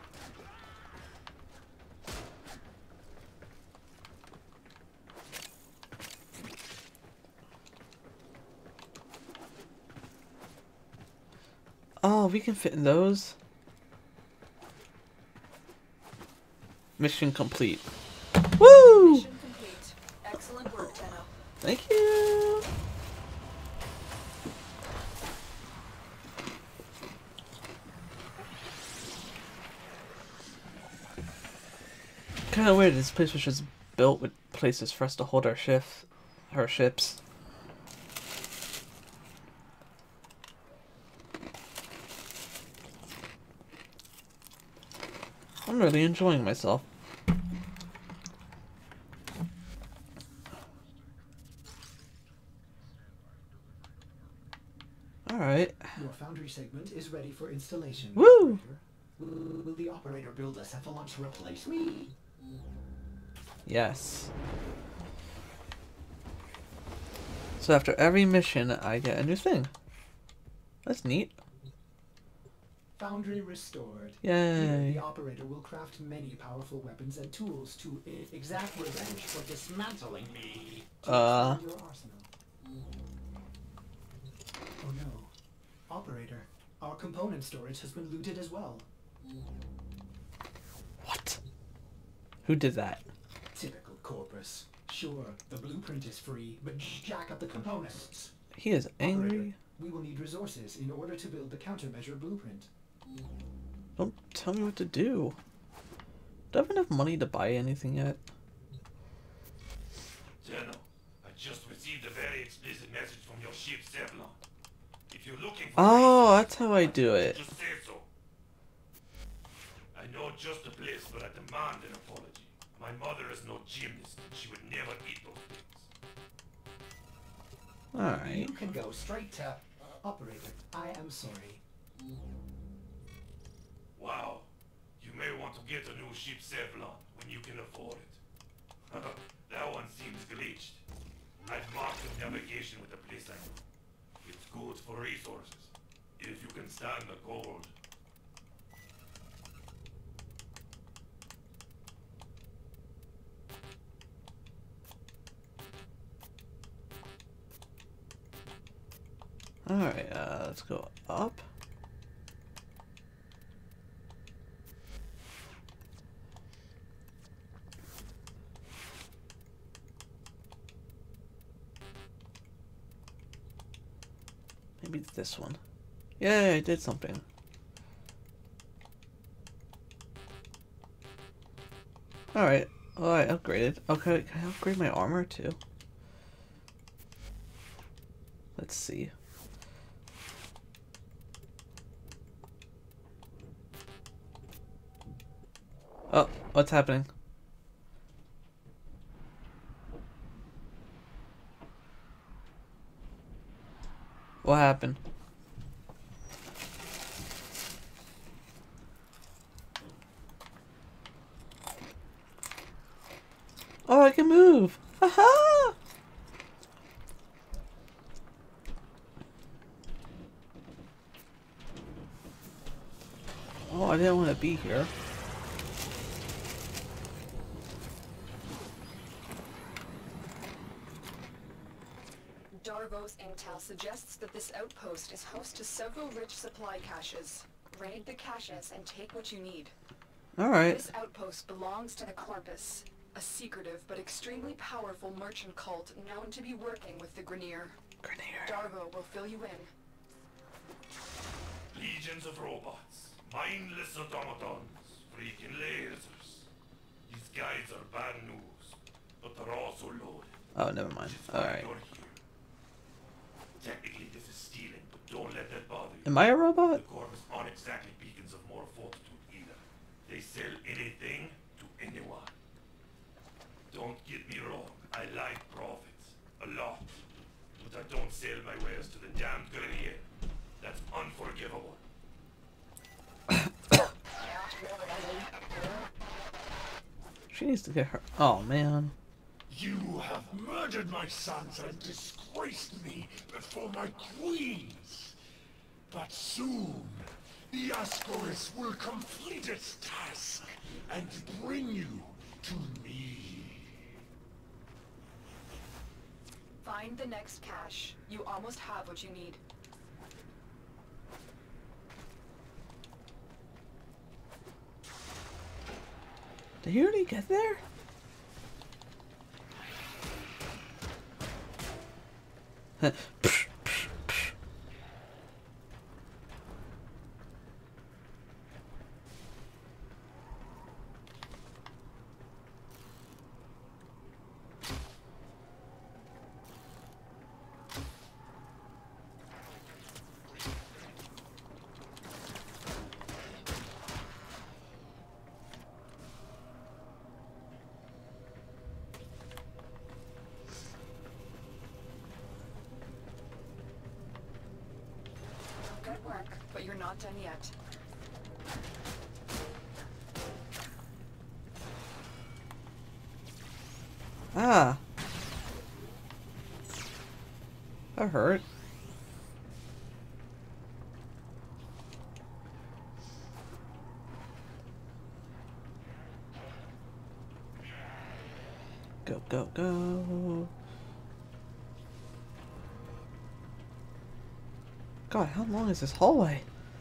Oh, we can fit in those. Mission complete. Woo! Mission complete. Excellent work, Tenno. Thank you. Kind of weird. This place was just built with places for us to hold our shift, our ships. I'm really enjoying myself. Alright. Your foundry segment is ready for installation. Woo! Operator. Will, will the operator build a cephalon to replace me? Yes. So after every mission, I get a new thing. That's neat. Foundry restored. Yay. Here, the operator will craft many powerful weapons and tools to I exact revenge for dismantling me. To Uh. expand your arsenal. Oh no. Operator, our component storage has been looted as well. What? Who did that? Typical Corpus. Sure, the blueprint is free, but jack up the components. He is angry. Operator, we will need resources in order to build the countermeasure blueprint. Don't tell me what to do. Do I have enough money to buy anything yet? Tenno, I just received a very explicit message from your ship, Zevlon. If you're looking for Oh, reasons, that's how I do it. just say so. I know just the place, but I demand an apology. My mother is no gymnast. She would never eat those things. Alright. You can go straight to... Operator, I am sorry. Wow. You may want to get a new ship, Zevlon, when you can afford it. That one seems glitched. I've marked the navigation with the place I know. It's good for resources, if you can stand the cold. Alright, uh, let's go up. Maybe it's this one. Yay, I did something. Alright. Oh, I upgraded. Okay, can I upgrade my armor too? Let's see. Oh, what's happening? What happened? Oh, I can move! Aha! Oh, I didn't want to be here. Darvo's intel suggests that this outpost is host to several rich supply caches. Raid the caches and take what you need. Alright. This outpost belongs to the Corpus, a secretive but extremely powerful merchant cult known to be working with the Grineer. Grineer. Darvo will fill you in. Legions of robots, mindless automatons, freaking lasers. These guys are bad news, but they're also loaded. Oh, never mind. Alright. Technically this is stealing, but don't let that bother you. Am I a robot? The Corpus aren't exactly beacons of moral fortitude either. They sell anything to anyone. Don't get me wrong, I like profits. A lot. But I don't sell my wares to the damned Grineer. That's unforgivable. She needs to get her. Oh, man. You have murdered my sons and disgraced me before my queens. But soon, the Ascaris will complete its task and bring you to me. Find the next cache. You almost have what you need. Did he already get there? Good work, but you're not done yet. Ah. That hurt. Go, go, go. God, how long is this hallway?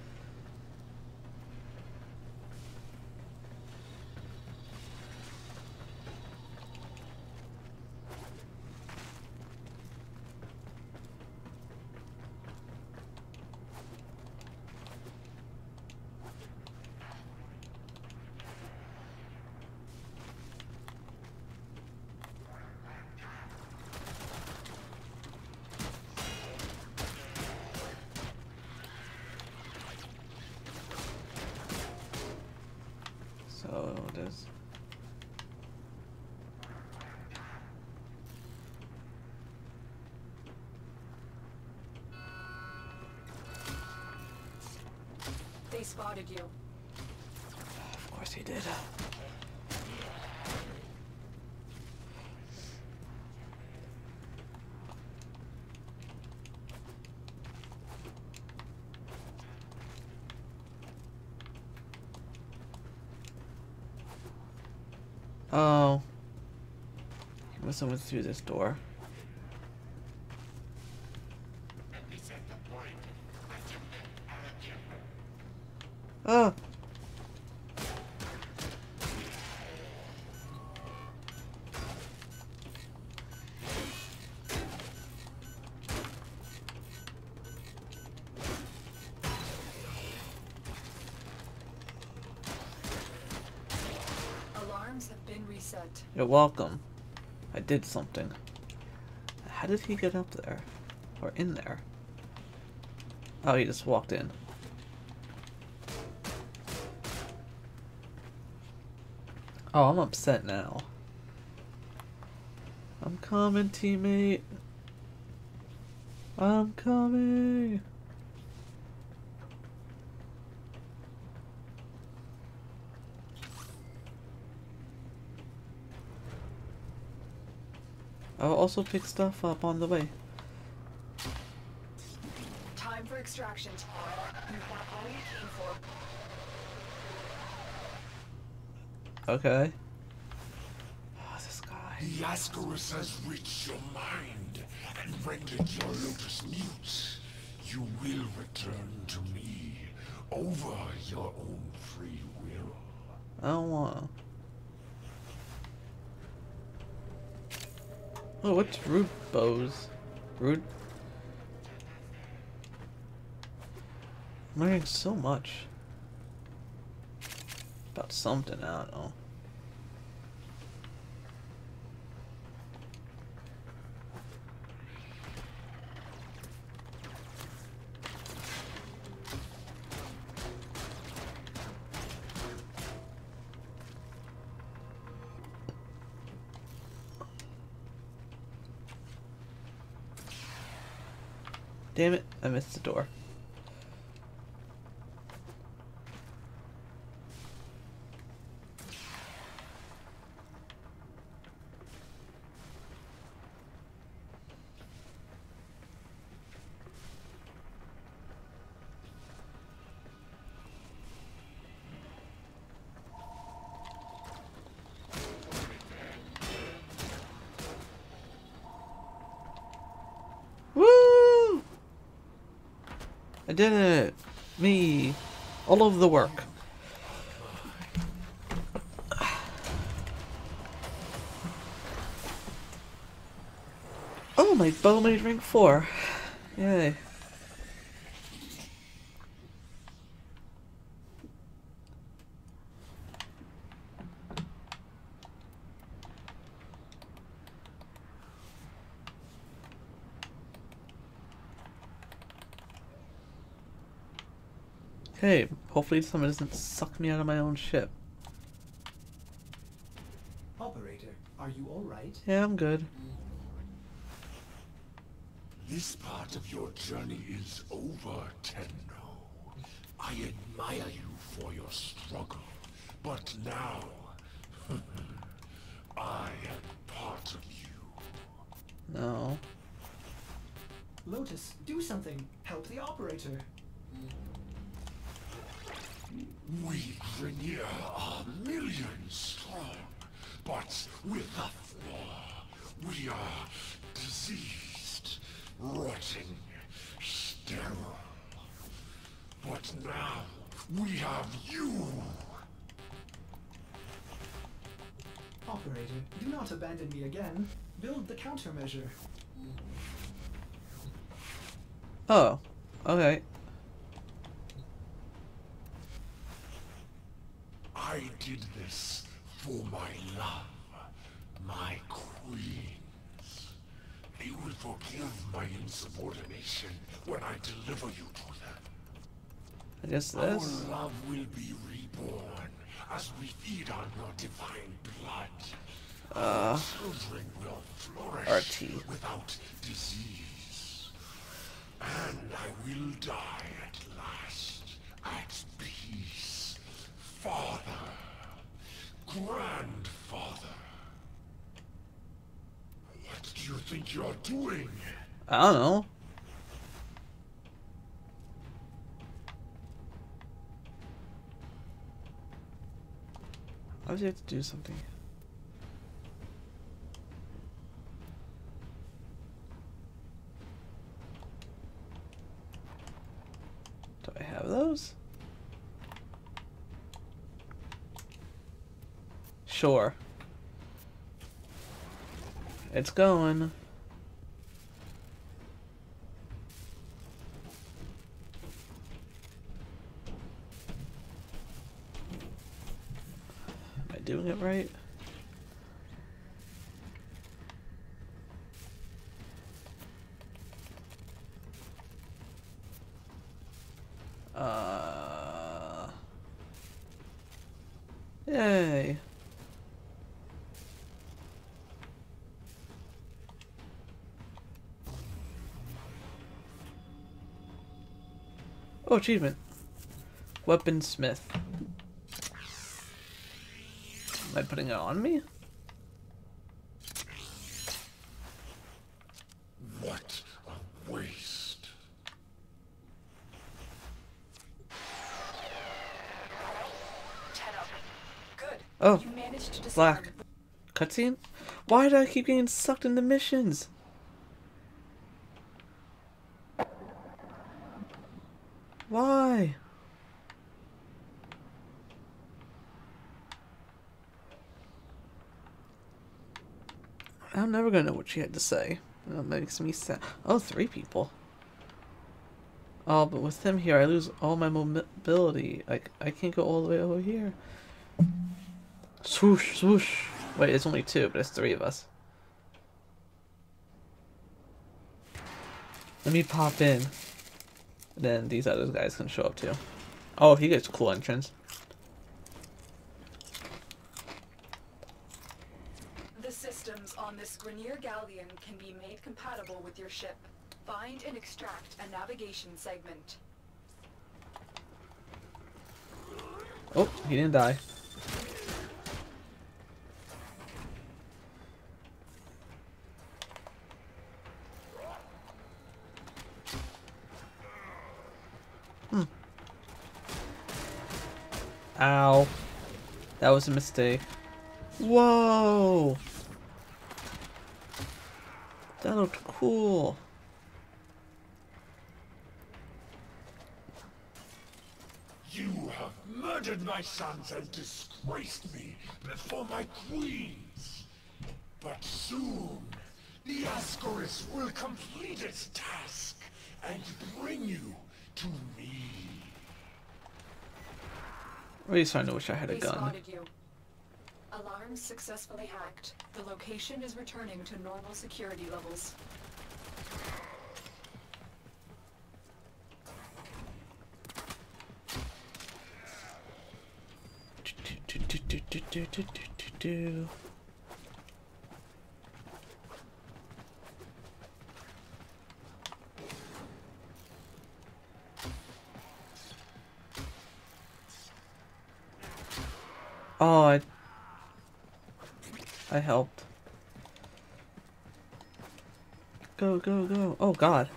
So there's They spotted you. Of course he did. Oh. He must have went through this door. Oh. programs have been reset. You're welcome. I did something. How did he get up there? Or in there? Oh, he just walked in. Oh, I'm upset now. I'm coming, teammate. I'm coming. I'll also pick stuff up on the way. Time for extraction. You've got all you came for. Okay. Oh, this guy. The Ascaris has reached your mind and rendered your Lotus mute. You will return to me over your own free will. I don't wanna. Oh, what's rude bows? Rude? I'm learning so much. About something, I don't know. Damn it, I missed the door. Woo! I did it! Me! All of the work. Oh, my bow made rank four. Yay. Okay, hopefully someone doesn't suck me out of my own ship. Operator, are you alright? Yeah, I'm good. This part of your journey is over, Tenno. I admire you for your struggle, but now I am part of you. No. Lotus, do something. Help the operator. We Grineer are millions strong, but with a flaw. We are diseased, rotting, sterile. But now we have you. Operator, do not abandon me again. Build the countermeasure. Oh, okay. I did this for my love, my queens. They will forgive my insubordination when I deliver you to them. I guess this. Our love will be reborn as we feed on your divine blood. Uh, Our children will flourish R T. without disease. And I will die at last, at peace. Father, grandfather. What do you think you're doing? I don't know. Why does he have to do something? Do I have those? Sure. It's going. Am I doing it right? Uh. Yay. Oh, achievement. Weaponsmith. Am I putting it on me? What a waste. Tenno. Good. Oh, You managed to disarm. black. Cutscene? Why do I keep getting sucked into missions? Why? I'm never gonna know what she had to say. That makes me sad. Oh, three people. Oh, but with him here, I lose all my mobility. I, I can't go all the way over here. Swoosh, swoosh. Wait, it's only two, but it's three of us. Let me pop in. Then these other guys can show up too. Oh, he gets a cool entrance. The systems on this Grineer Galleon can be made compatible with your ship. Find and extract a navigation segment. Oh, he didn't die. Hmm. Ow. That was a mistake. Whoa! That looked cool. You have murdered my sons and disgraced me before my queens. But soon, the Ascaris will complete its task and bring you to me. Really starting to wish I had a They gun. spotted you. Alarms successfully hacked. The location is returning to normal security levels. Do, do, do, do, do, do, do, do, do. Oh, I, I helped. Go, go, go. Oh, God.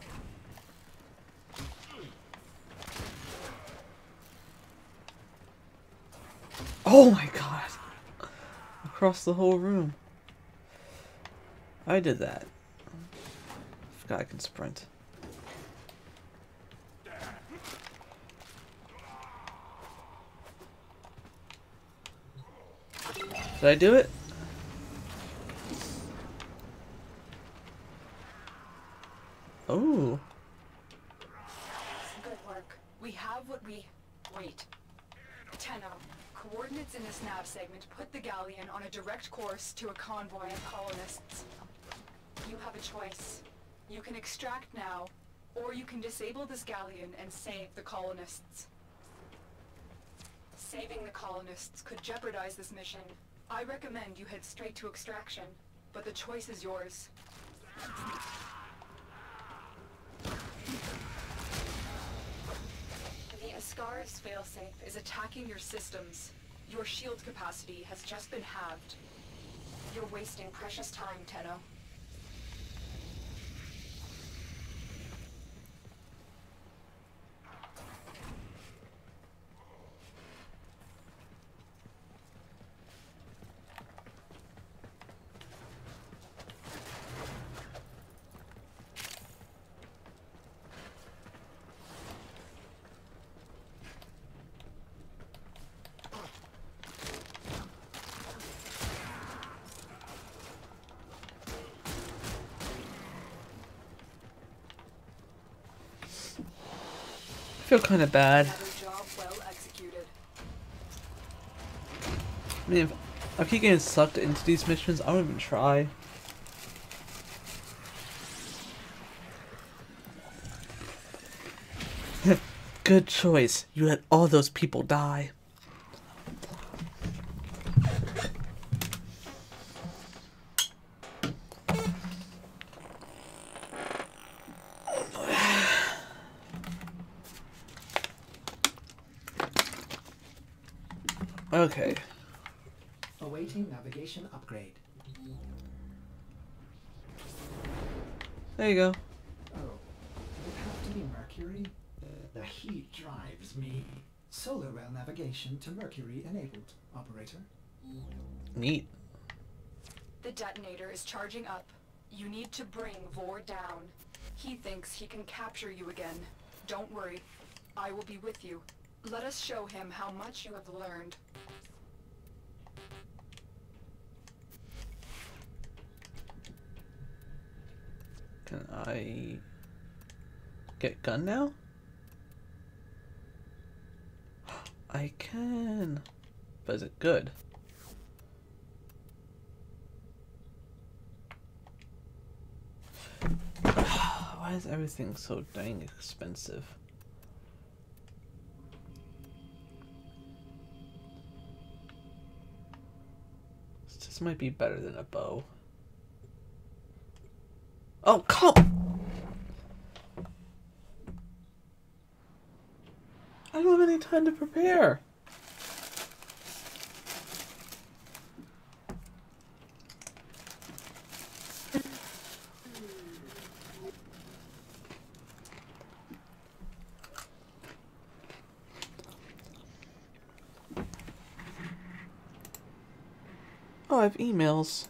Oh my God. Across the whole room. I did that. Forgot I can sprint. Did I do it? Oh. Good work. We have what we... Wait. Tenno. Coordinates in this nav segment put the Galleon on a direct course to a convoy of colonists. You have a choice. You can extract now, or you can disable this Galleon and save the colonists. Saving the colonists could jeopardize this mission. I recommend you head straight to extraction, but the choice is yours. The Ascaris failsafe is attacking your systems. Your shield capacity has just been halved. You're wasting precious time, Tenno. I feel kind of bad. Another job well executed. I mean, if I keep getting sucked into these missions, I won't even try. Good choice. You let all those people die. Okay. Awaiting navigation upgrade. There you go. Oh, would it have to be Mercury? The heat drives me. Solar rail navigation to Mercury enabled, operator. Neat. The detonator is charging up. You need to bring Vor down. He thinks he can capture you again. Don't worry. I will be with you. Let us show him how much you have learned. Can I get gun now? I can. But is it good? Why is everything so dang expensive? This might be better than a bow. Oh, come! I don't have any time to prepare. Oh, I have emails.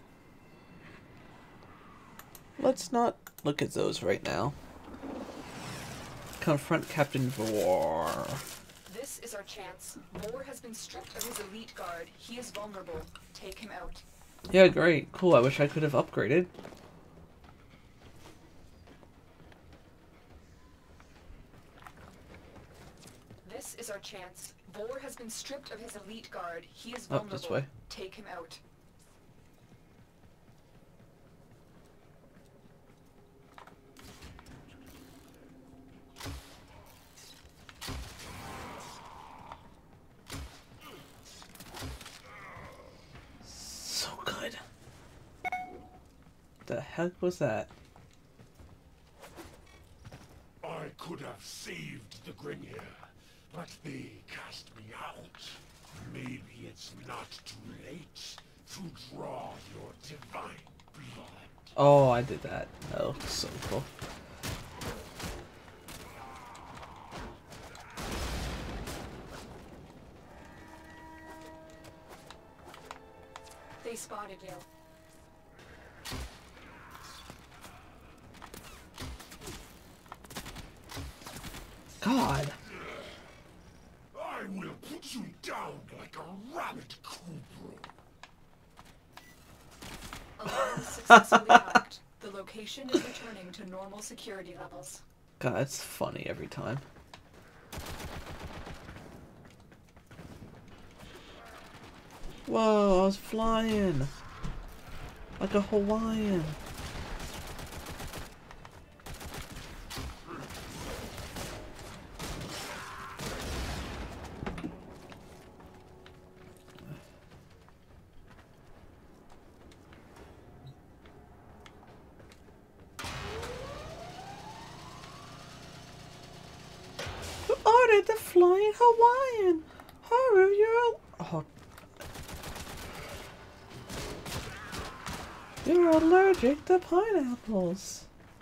Let's not look at those right now. Confront Captain Vor. This is our chance. Vor has been stripped of his elite guard. He is vulnerable. Take him out. Yeah, great. Cool. I wish I could have upgraded. This is our chance. Vor has been stripped of his elite guard. He is Oh, vulnerable. this way. Take him out. So good. The heck was that? I could have saved the Grineer, but they cast me out. Maybe it's not too late to draw your divine blood. Oh, I did that. Oh, so cool. They spotted you. God. I will put you down like a rabbit cobra. Alarm successfully hacked. The location is returning to normal security levels. God, it's funny every time. Whoa, I was flying. Like a Hawaiian. Who ordered the flying Hawaiian? Haru, you're... Oh. You're allergic to pineapples.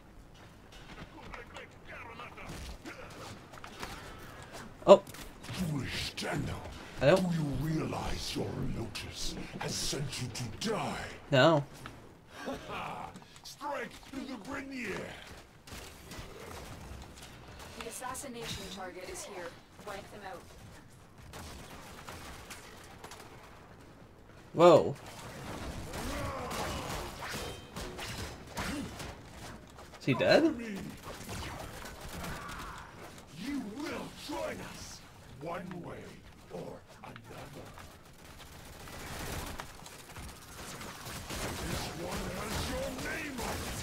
Oh. Foolish Daniel. I don't... Do you realize your Lotus has sent you to die? No. Strike to the Grineer! The assassination target is here. Wipe them out. Whoa. Is he dead? You will join us, one way or another. This one has your name on it.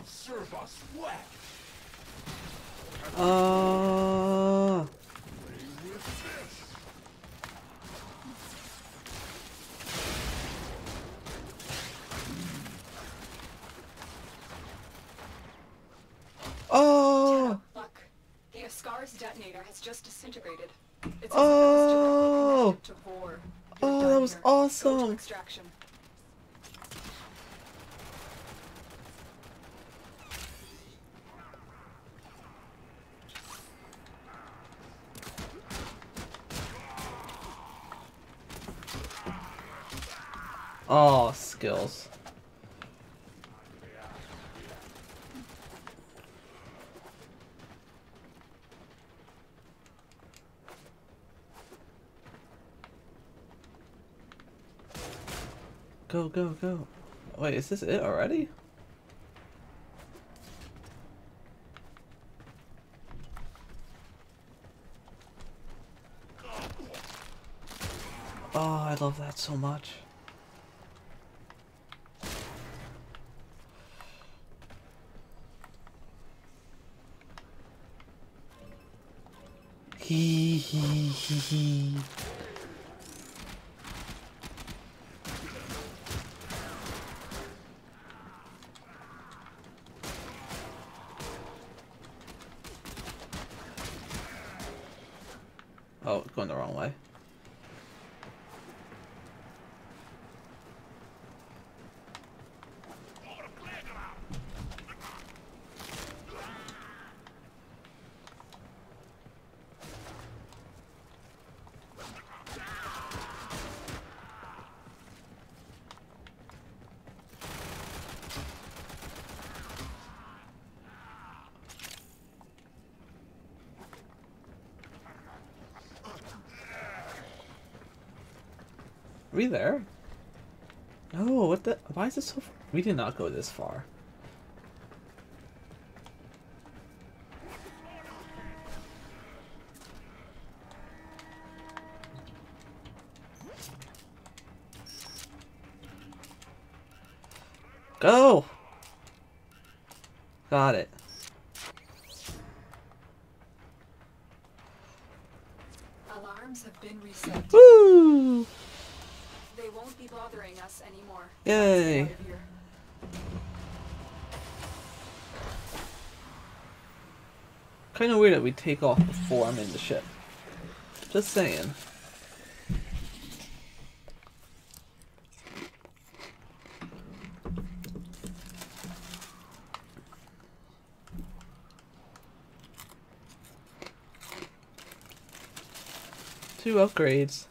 will serve us well. Uh. Play with this. Oh. Look, the Ascaris detonator has just disintegrated. It's Oh. as if it was directly connected to Vor. You're Oh, done that was here. Go awesome. to extraction. Oh, skills. Go, go, go. Wait, is this it already? Oh, I love that so much. Hee hee hee hee. Oh, going the wrong way. Are we there? No, what the? Why is it so? We did not go this far. Go! Got it. Alarms have been reset. Woo! They won't be bothering us anymore. Yay. Let's get out of here. Kind of weird that we take off before I'm in the ship. Just saying. Two upgrades.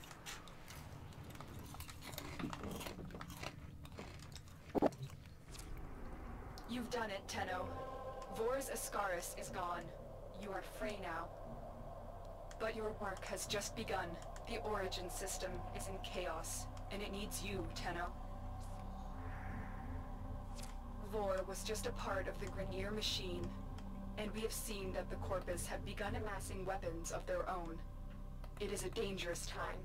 You've done it, Tenno. Vor's Ascaris is gone. You are free now. But your work has just begun. The Origin system is in chaos, and it needs you, Tenno. Vor was just a part of the Grineer machine, and we have seen that the Corpus have begun amassing weapons of their own. It is a dangerous time.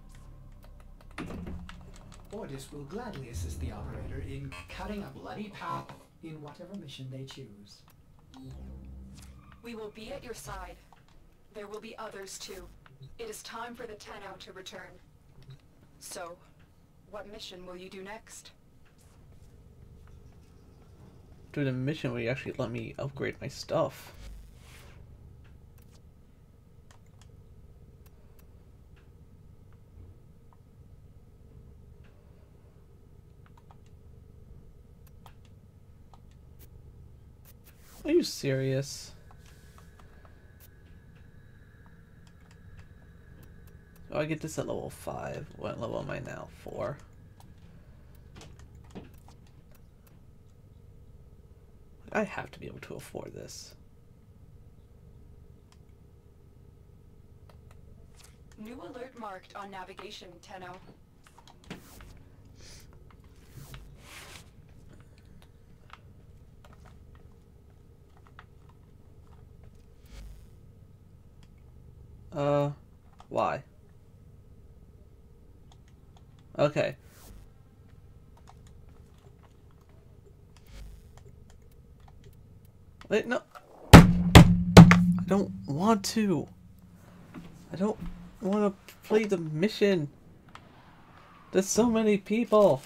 Ordis will gladly assist the operator in cutting a bloody path in whatever mission they choose. We will be at your side. There will be others too. It is time for the Tenno to return. So, what mission will you do next? Do the mission where you actually let me upgrade my stuff. Are you serious? Oh, I get this at level five. What level am I now? Four. I have to be able to afford this. New alert marked on navigation, Tenno. Uh, why? Okay. Wait, no. I don't want to. I don't want to play the mission. There's so many people.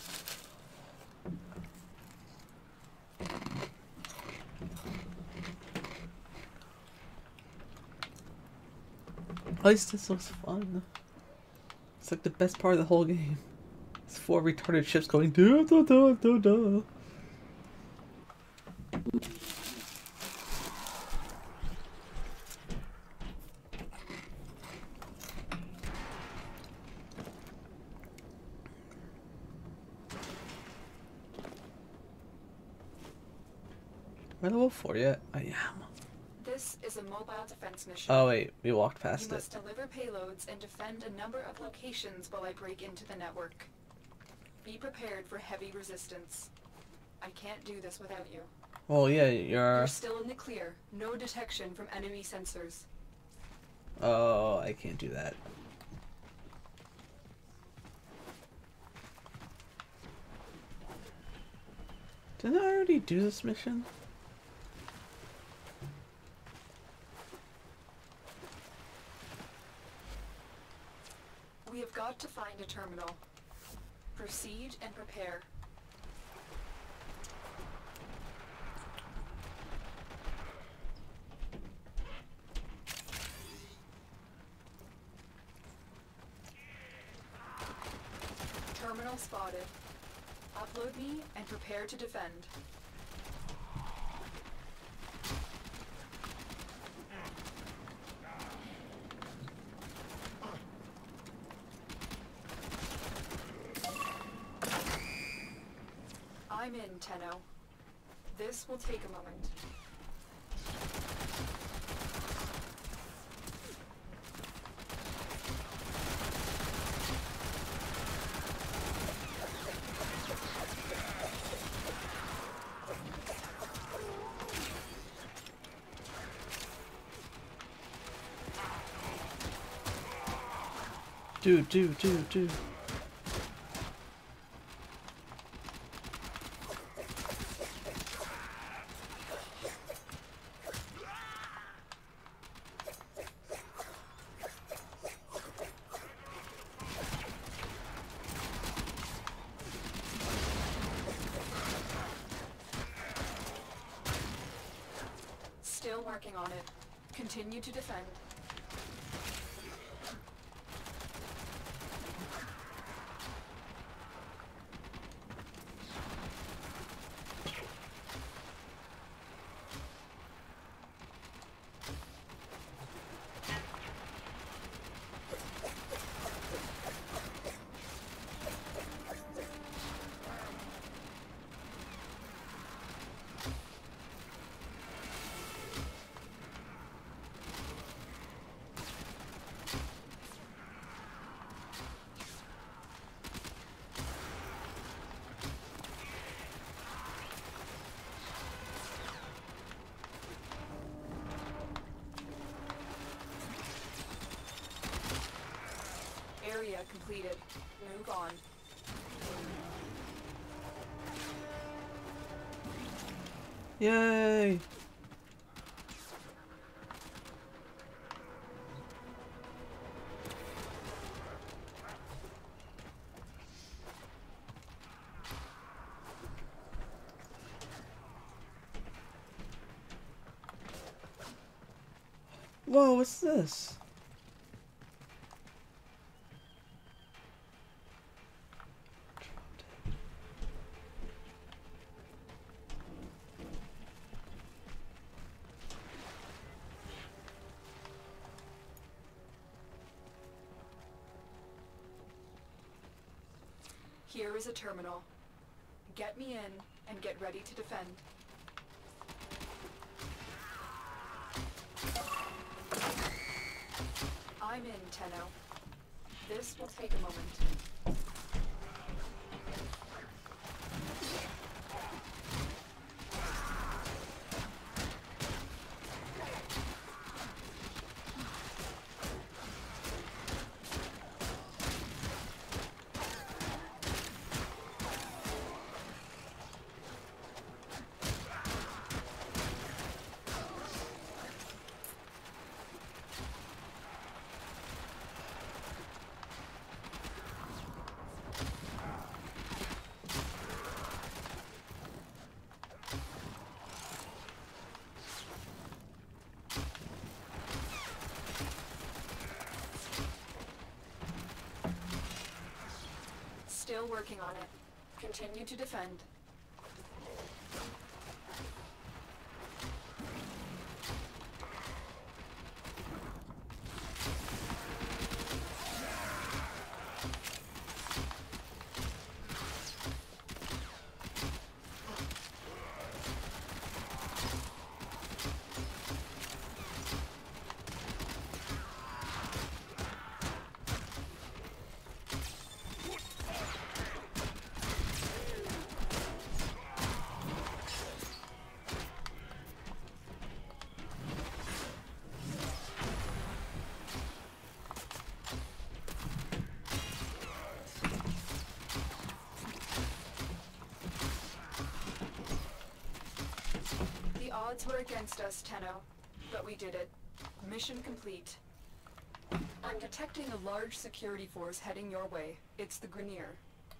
At least this looks fun. It's like the best part of the whole game. It's four retarded ships going da da da da da. Am I level four yet? I am. This is a mobile defense mission. Oh wait, we walked You past it. must deliver payloads and defend a number of locations while I break into the network. Be prepared for heavy resistance. I can't do this without you. Well, yeah, you're... You're still in the clear. No detection from enemy sensors. Oh, I can't do that. Didn't I already do this mission? We have got to find a terminal. Proceed and prepare. Terminal spotted. Upload me and prepare to defend. I'm in, Tenno. This will take a moment. Do, do, do, do. Still working on it. Continue to defend. Area completed. Move on. Yay! Whoa, what's this? Here is a terminal. Get me in and get ready to defend. I'm in, Tenno. This will take a moment. still working on it. Continue to defend. The odds were against us, Tenno, but we did it. Mission complete. I'm detecting a large security force heading your way. It's the Grineer.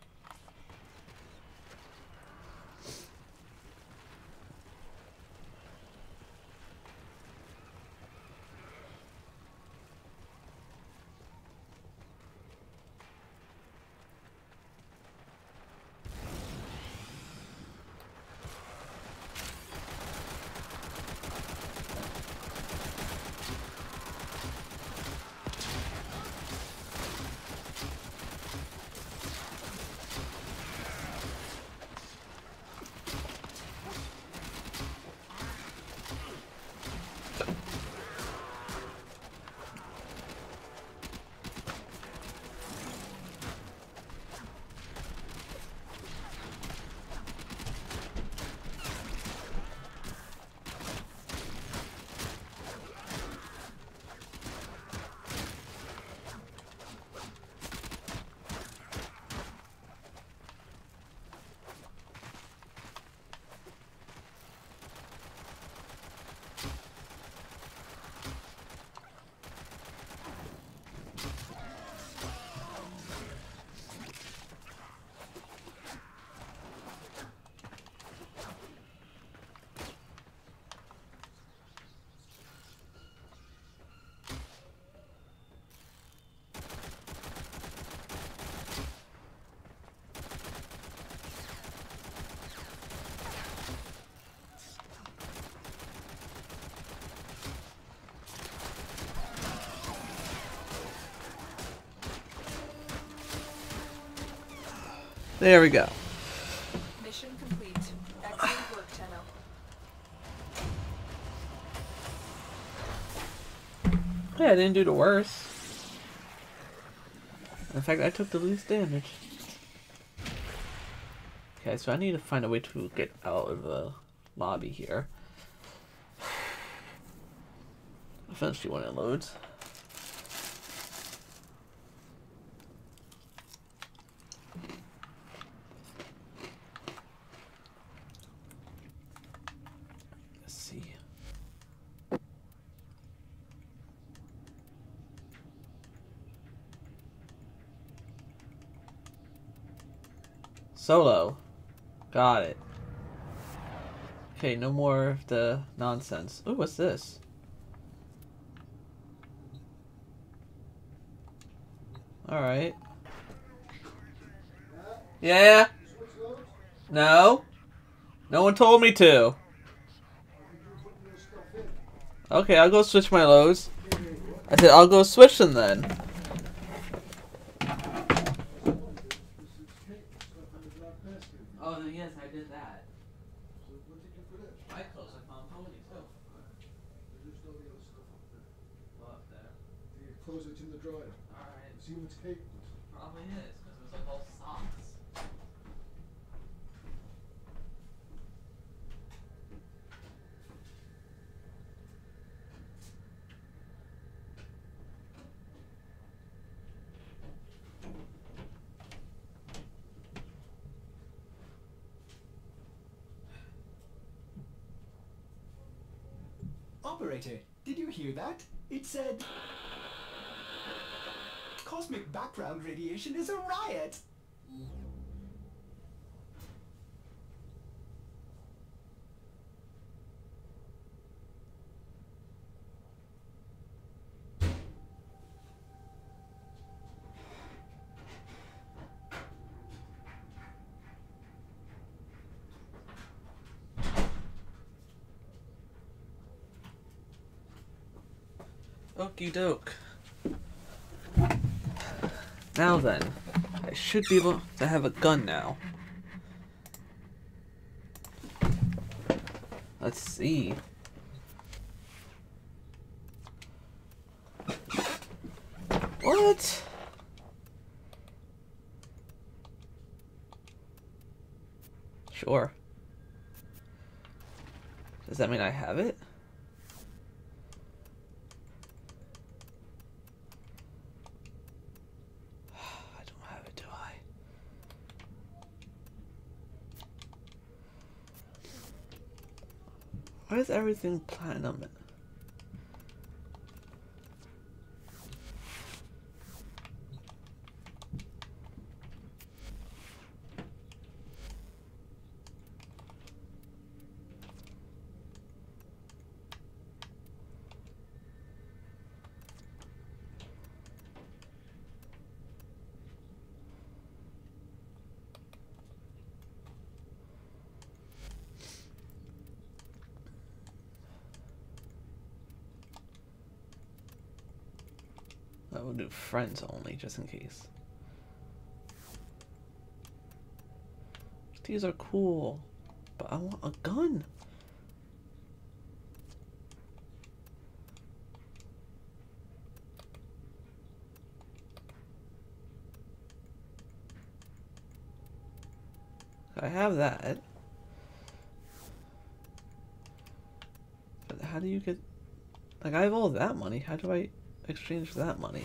There we go. Mission complete. Excellent work, Tenno. Yeah, I didn't do the worst. In fact, I took the least damage. Okay, so I need to find a way to get out of the lobby here. Eventually when it loads. Let's see. Solo. Got it. Okay, no more of the nonsense. Ooh, what's this? Alright. Yeah? No? No one told me to. Okay, I'll go switch my loads. I said I'll go switch them then. Oh, then yes, I did that. My clothes I found Tony too. Well, up there. Close it in the dryer. Alright. See what's capable. Probably is, because it was like all socks. Operator, did you hear that? It said... Cosmic background radiation is a riot! Okie doke. Now then, I should be able to have a gun now. Let's see. What? Sure. Does that mean I have it? I don't have it, do I? Why is everything platinum? I will do friends only, just in case. These are cool, but I want a gun. I have that. But how do you get... Like, I have all that money. How do I exchange that money?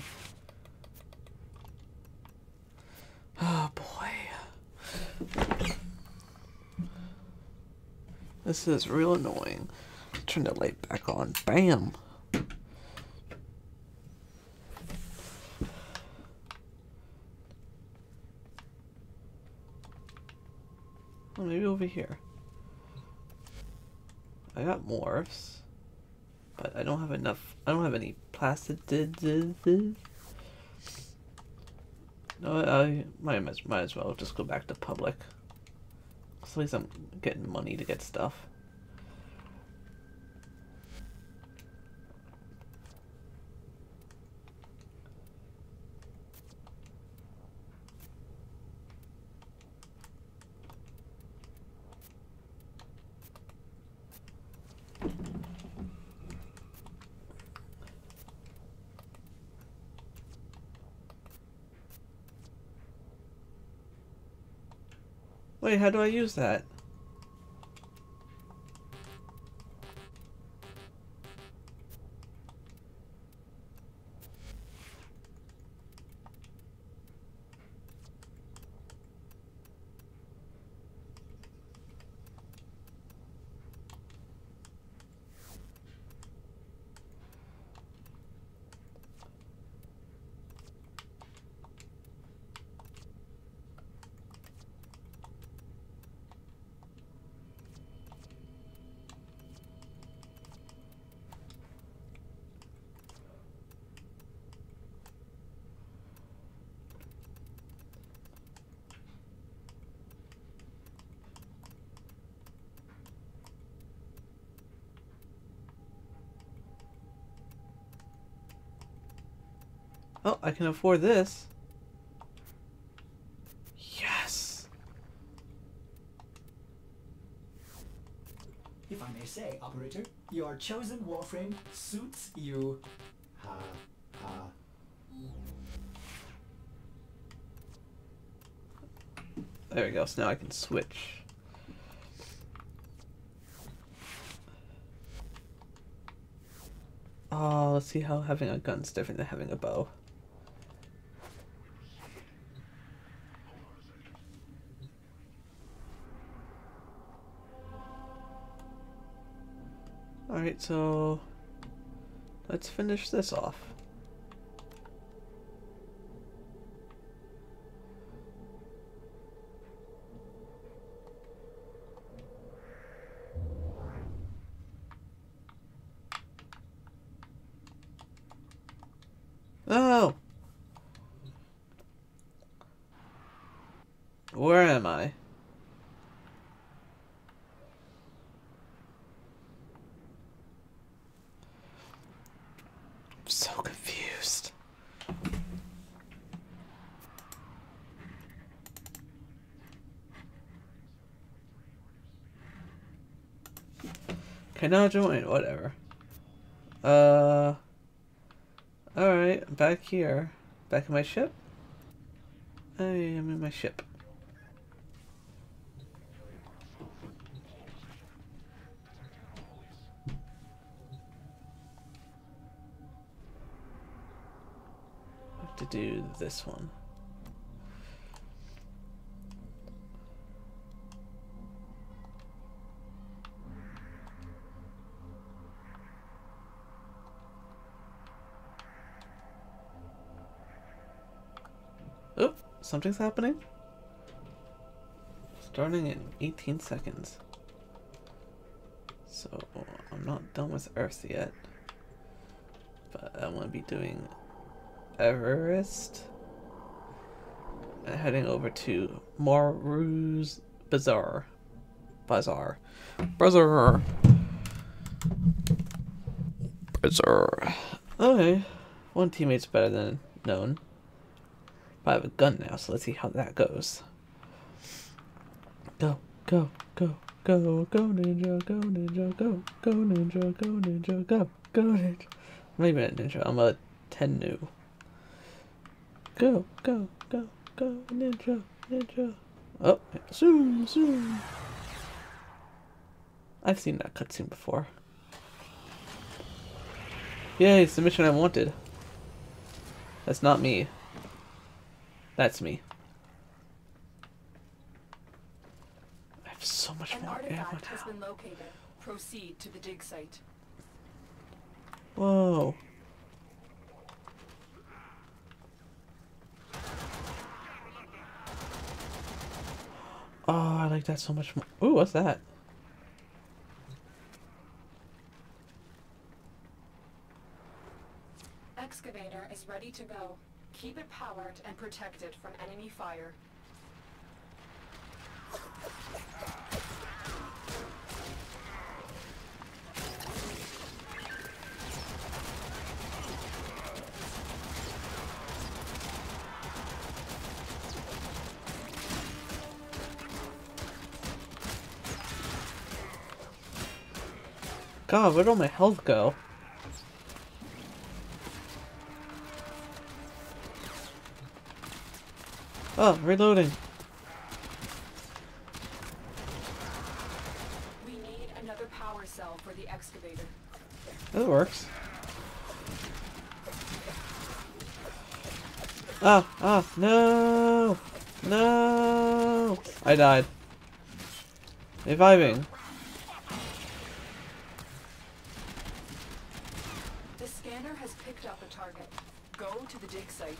Oh boy. This is real annoying. Turn the light back on. Bam! Oh, maybe over here. I got morphs, but I don't have enough. I don't have any plastic. No, I might as might as well just go back to public. At least I'm getting money to get stuff. Wait, how do I use that? Oh, I can afford this. Yes! If I may say, operator, your chosen warframe suits you. Ha ha. There we go, so now I can switch. Oh, let's see how having a gun's different than having a bow. Alright, so let's finish this off. Oh! Where am I? so confused. Okay, now join. Whatever. Uh. Alright, back here. Back in my ship? I am in my ship. I have to do this one. Oh, something's happening. Starting in eighteen seconds. So, I'm not done with Earth yet. But I'm going to be doing Everest. And heading over to Maru's Bazaar. Bazaar. Bazaar. Bazaar. Okay. One teammate's better than known. I have a gun now, so let's see how that goes. Go, go, go, go, go ninja, go ninja, go, go ninja, go ninja, go, go ninja. I'm not even a ninja, I'm a Tennu. Go, go, go, go, ninja, ninja. Oh, zoom, zoom. I've seen that cutscene before. Yay, it's the mission I wanted. That's not me. That's me. I have so much An more ammo artifact has now. been located. Proceed to the dig site. Whoa. Oh, I like that so much more. Ooh, what's that? Excavator is ready to go. Keep it powered and protected from enemy fire. God, where'd all my health go? Oh, reloading. We need another power cell for the excavator. That works. Ah, ah, no! No! I died. Reviving. The scanner has picked up a target. Go to the dig site.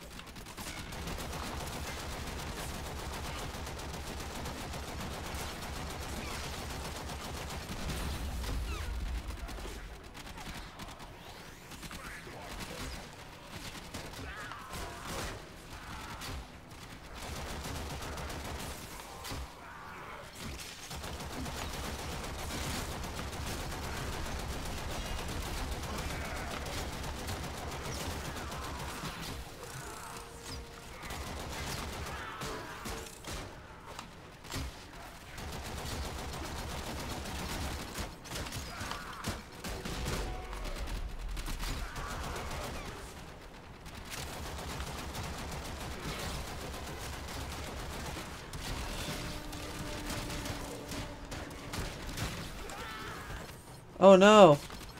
Oh no!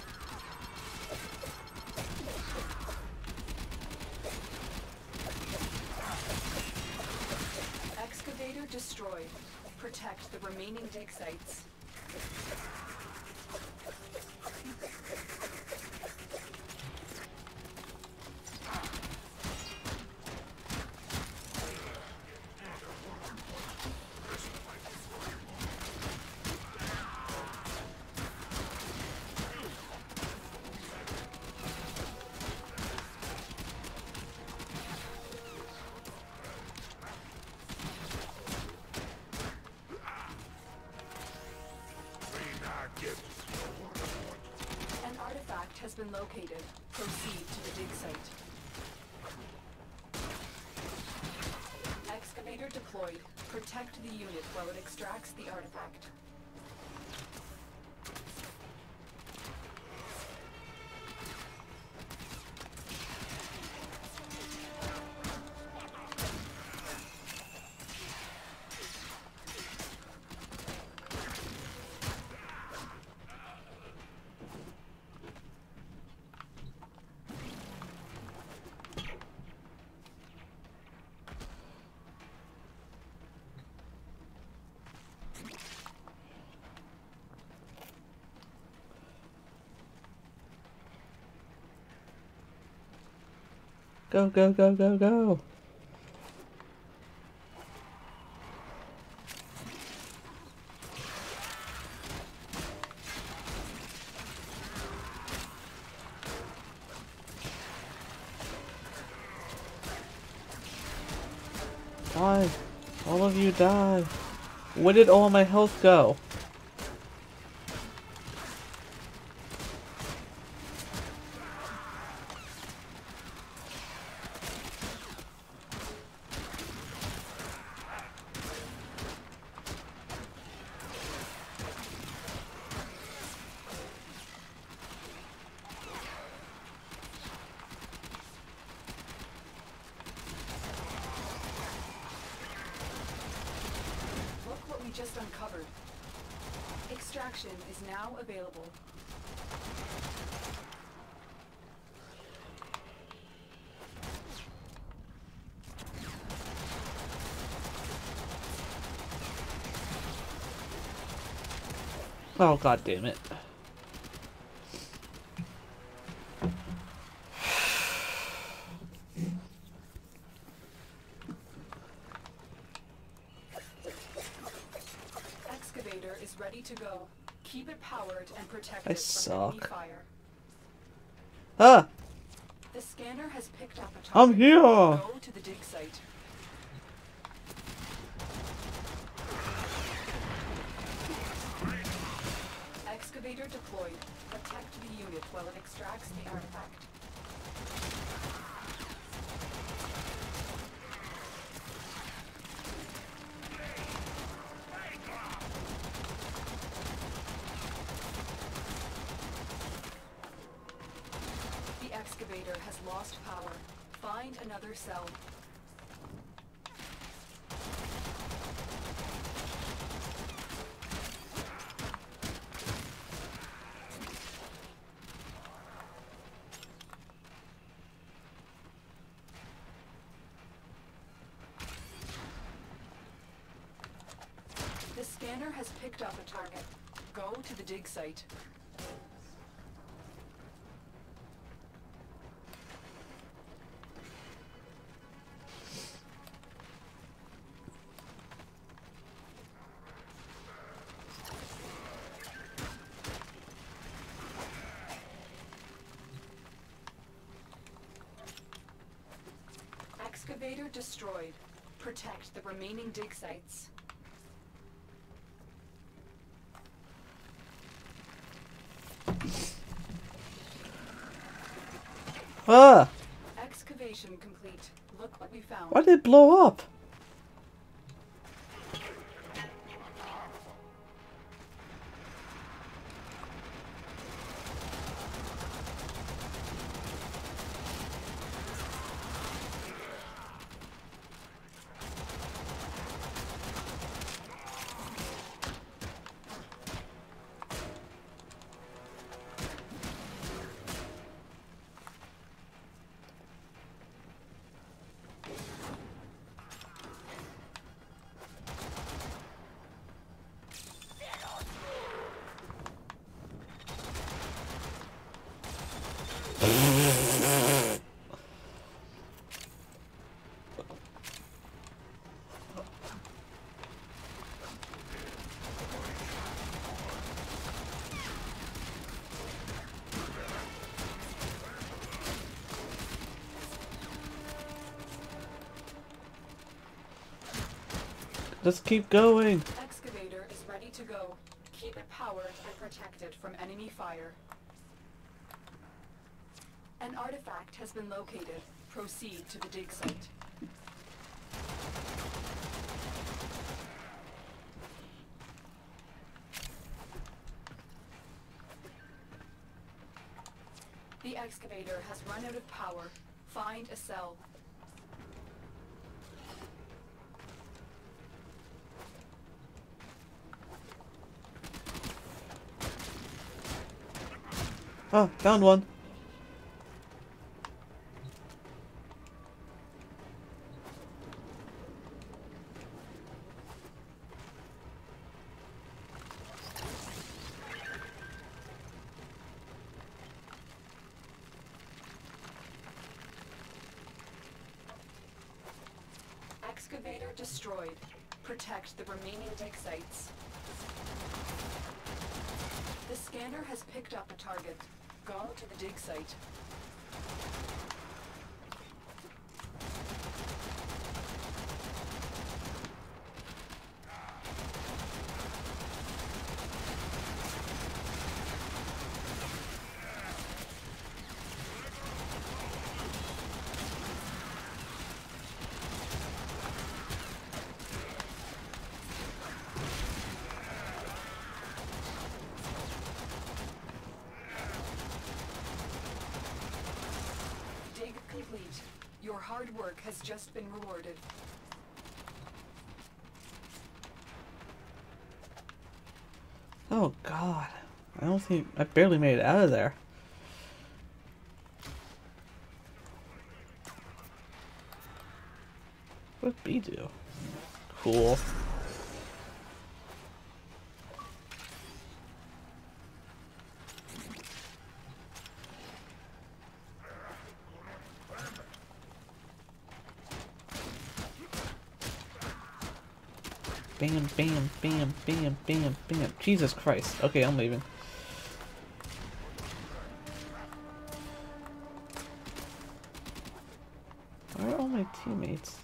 Excavator destroyed. Protect the remaining dig sites. been located. Proceed to the dig site. Excavator deployed. Protect the unit while it extracts the artifact. Go, go, go, go, go. Die. All of you die. Where did all my health go? Just uncovered. Extraction is now available. Oh, god damn it. Is ready to go. Keep it powered and protected I from suck. enemy fire. Ah! The scanner has picked up a target. I'm here! Go to the dig site. Excavator deployed. Protect the unit while it extracts the artifact. The excavator has lost power. Find another cell. The scanner has picked up a target. Go to the dig site. Excavator destroyed. Protect the remaining dig sites. Ah! Excavation complete. Look what we found. Why did it blow up? Just keep going. Excavator is ready to go. Keep it powered and protected from enemy fire. An artifact has been located. Proceed to the dig site. The excavator has run out of power. Find a cell. Oh, found one. Excavator destroyed. Protect the remaining dig sites. The scanner has picked up a target. Go to the dig site. Dig complete. Your hard work has just been rewarded. Oh god. I don't think I barely made it out of there. What did B do? Cool. Bam, bam, bam, bam, bam, bam. Jesus Christ. Okay, I'm leaving. Where are all my teammates?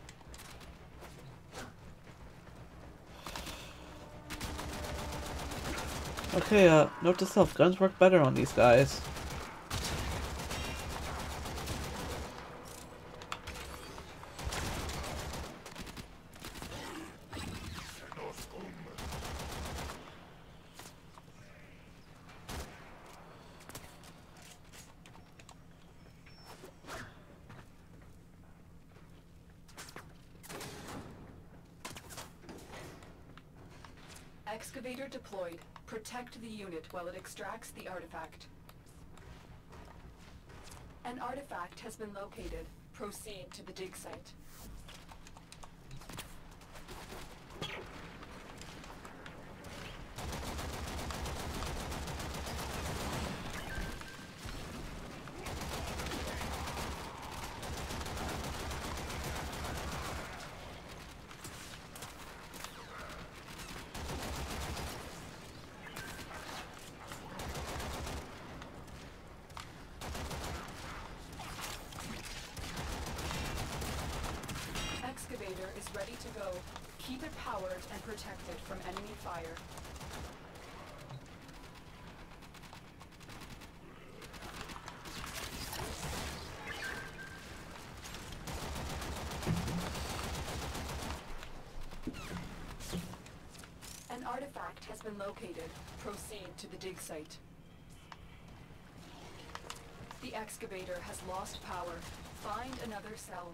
Okay, uh, note to self, guns work better on these guys. Excavator deployed. Protect the unit while it extracts the artifact. An artifact has been located. Proceed to the dig site. Excavator is ready to go. Keep it powered and protected from enemy fire. An artifact has been located. Proceed to the dig site. The excavator has lost power. Find another cell.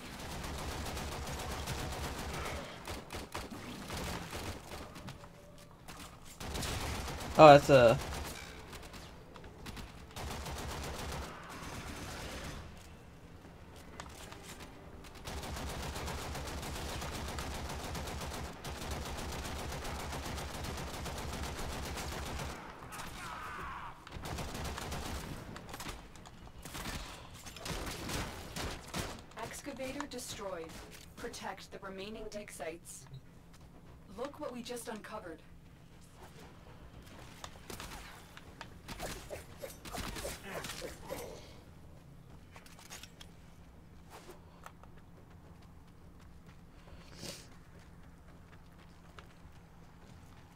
Oh, that's a... Excavator destroyed. Protect the remaining dig sites. Look what we just uncovered.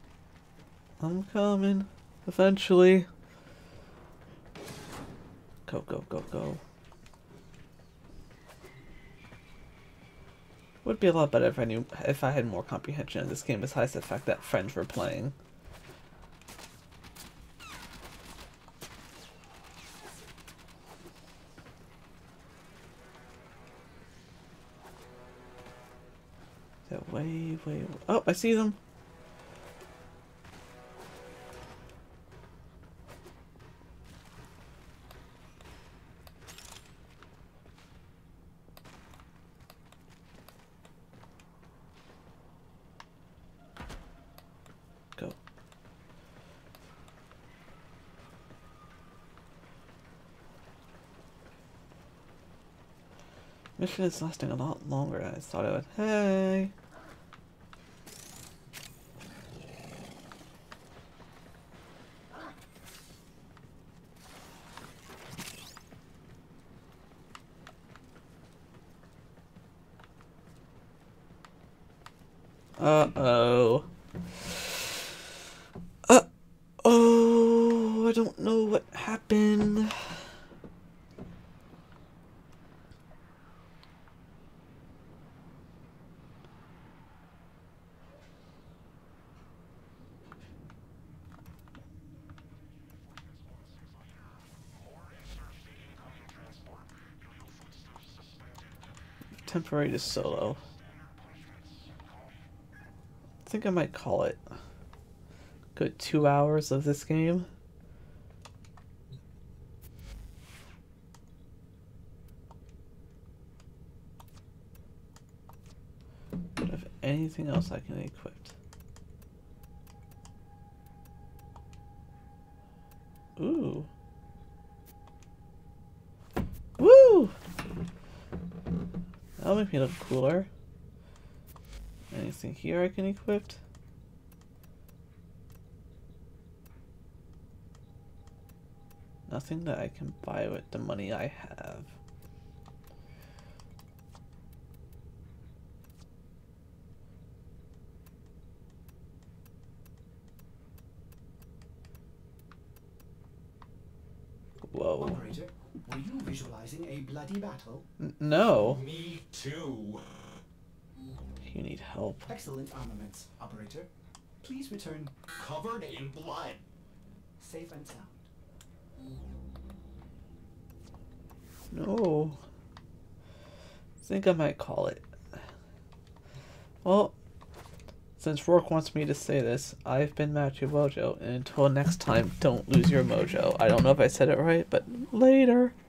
I'm coming. Eventually. Go, go, go, go. Would be a lot better if I knew if I had more comprehension of this game besides the fact that friends were playing. They're way, way, way. Oh, I see them. Go. Mission is lasting a lot longer than I thought it would. Hey! Uh-oh. Uh-oh, I don't know what happened. Temporary to solo. I think I might call it. Good two hours of this game. But if anything else I can equip. Ooh. Woo! That'll make me look cooler. Anything here I can equip? Nothing that I can buy with the money I have. Whoa. Operator, were you visualizing a bloody battle? N no. Me too. You need help. Excellent armaments, Operator. Please return Covered in blood. safe and sound. No. I think I might call it. Well, since Rourke wants me to say this, I've been Matthew Wojo, and until next time, don't lose your mojo. I don't know if I said it right, but later.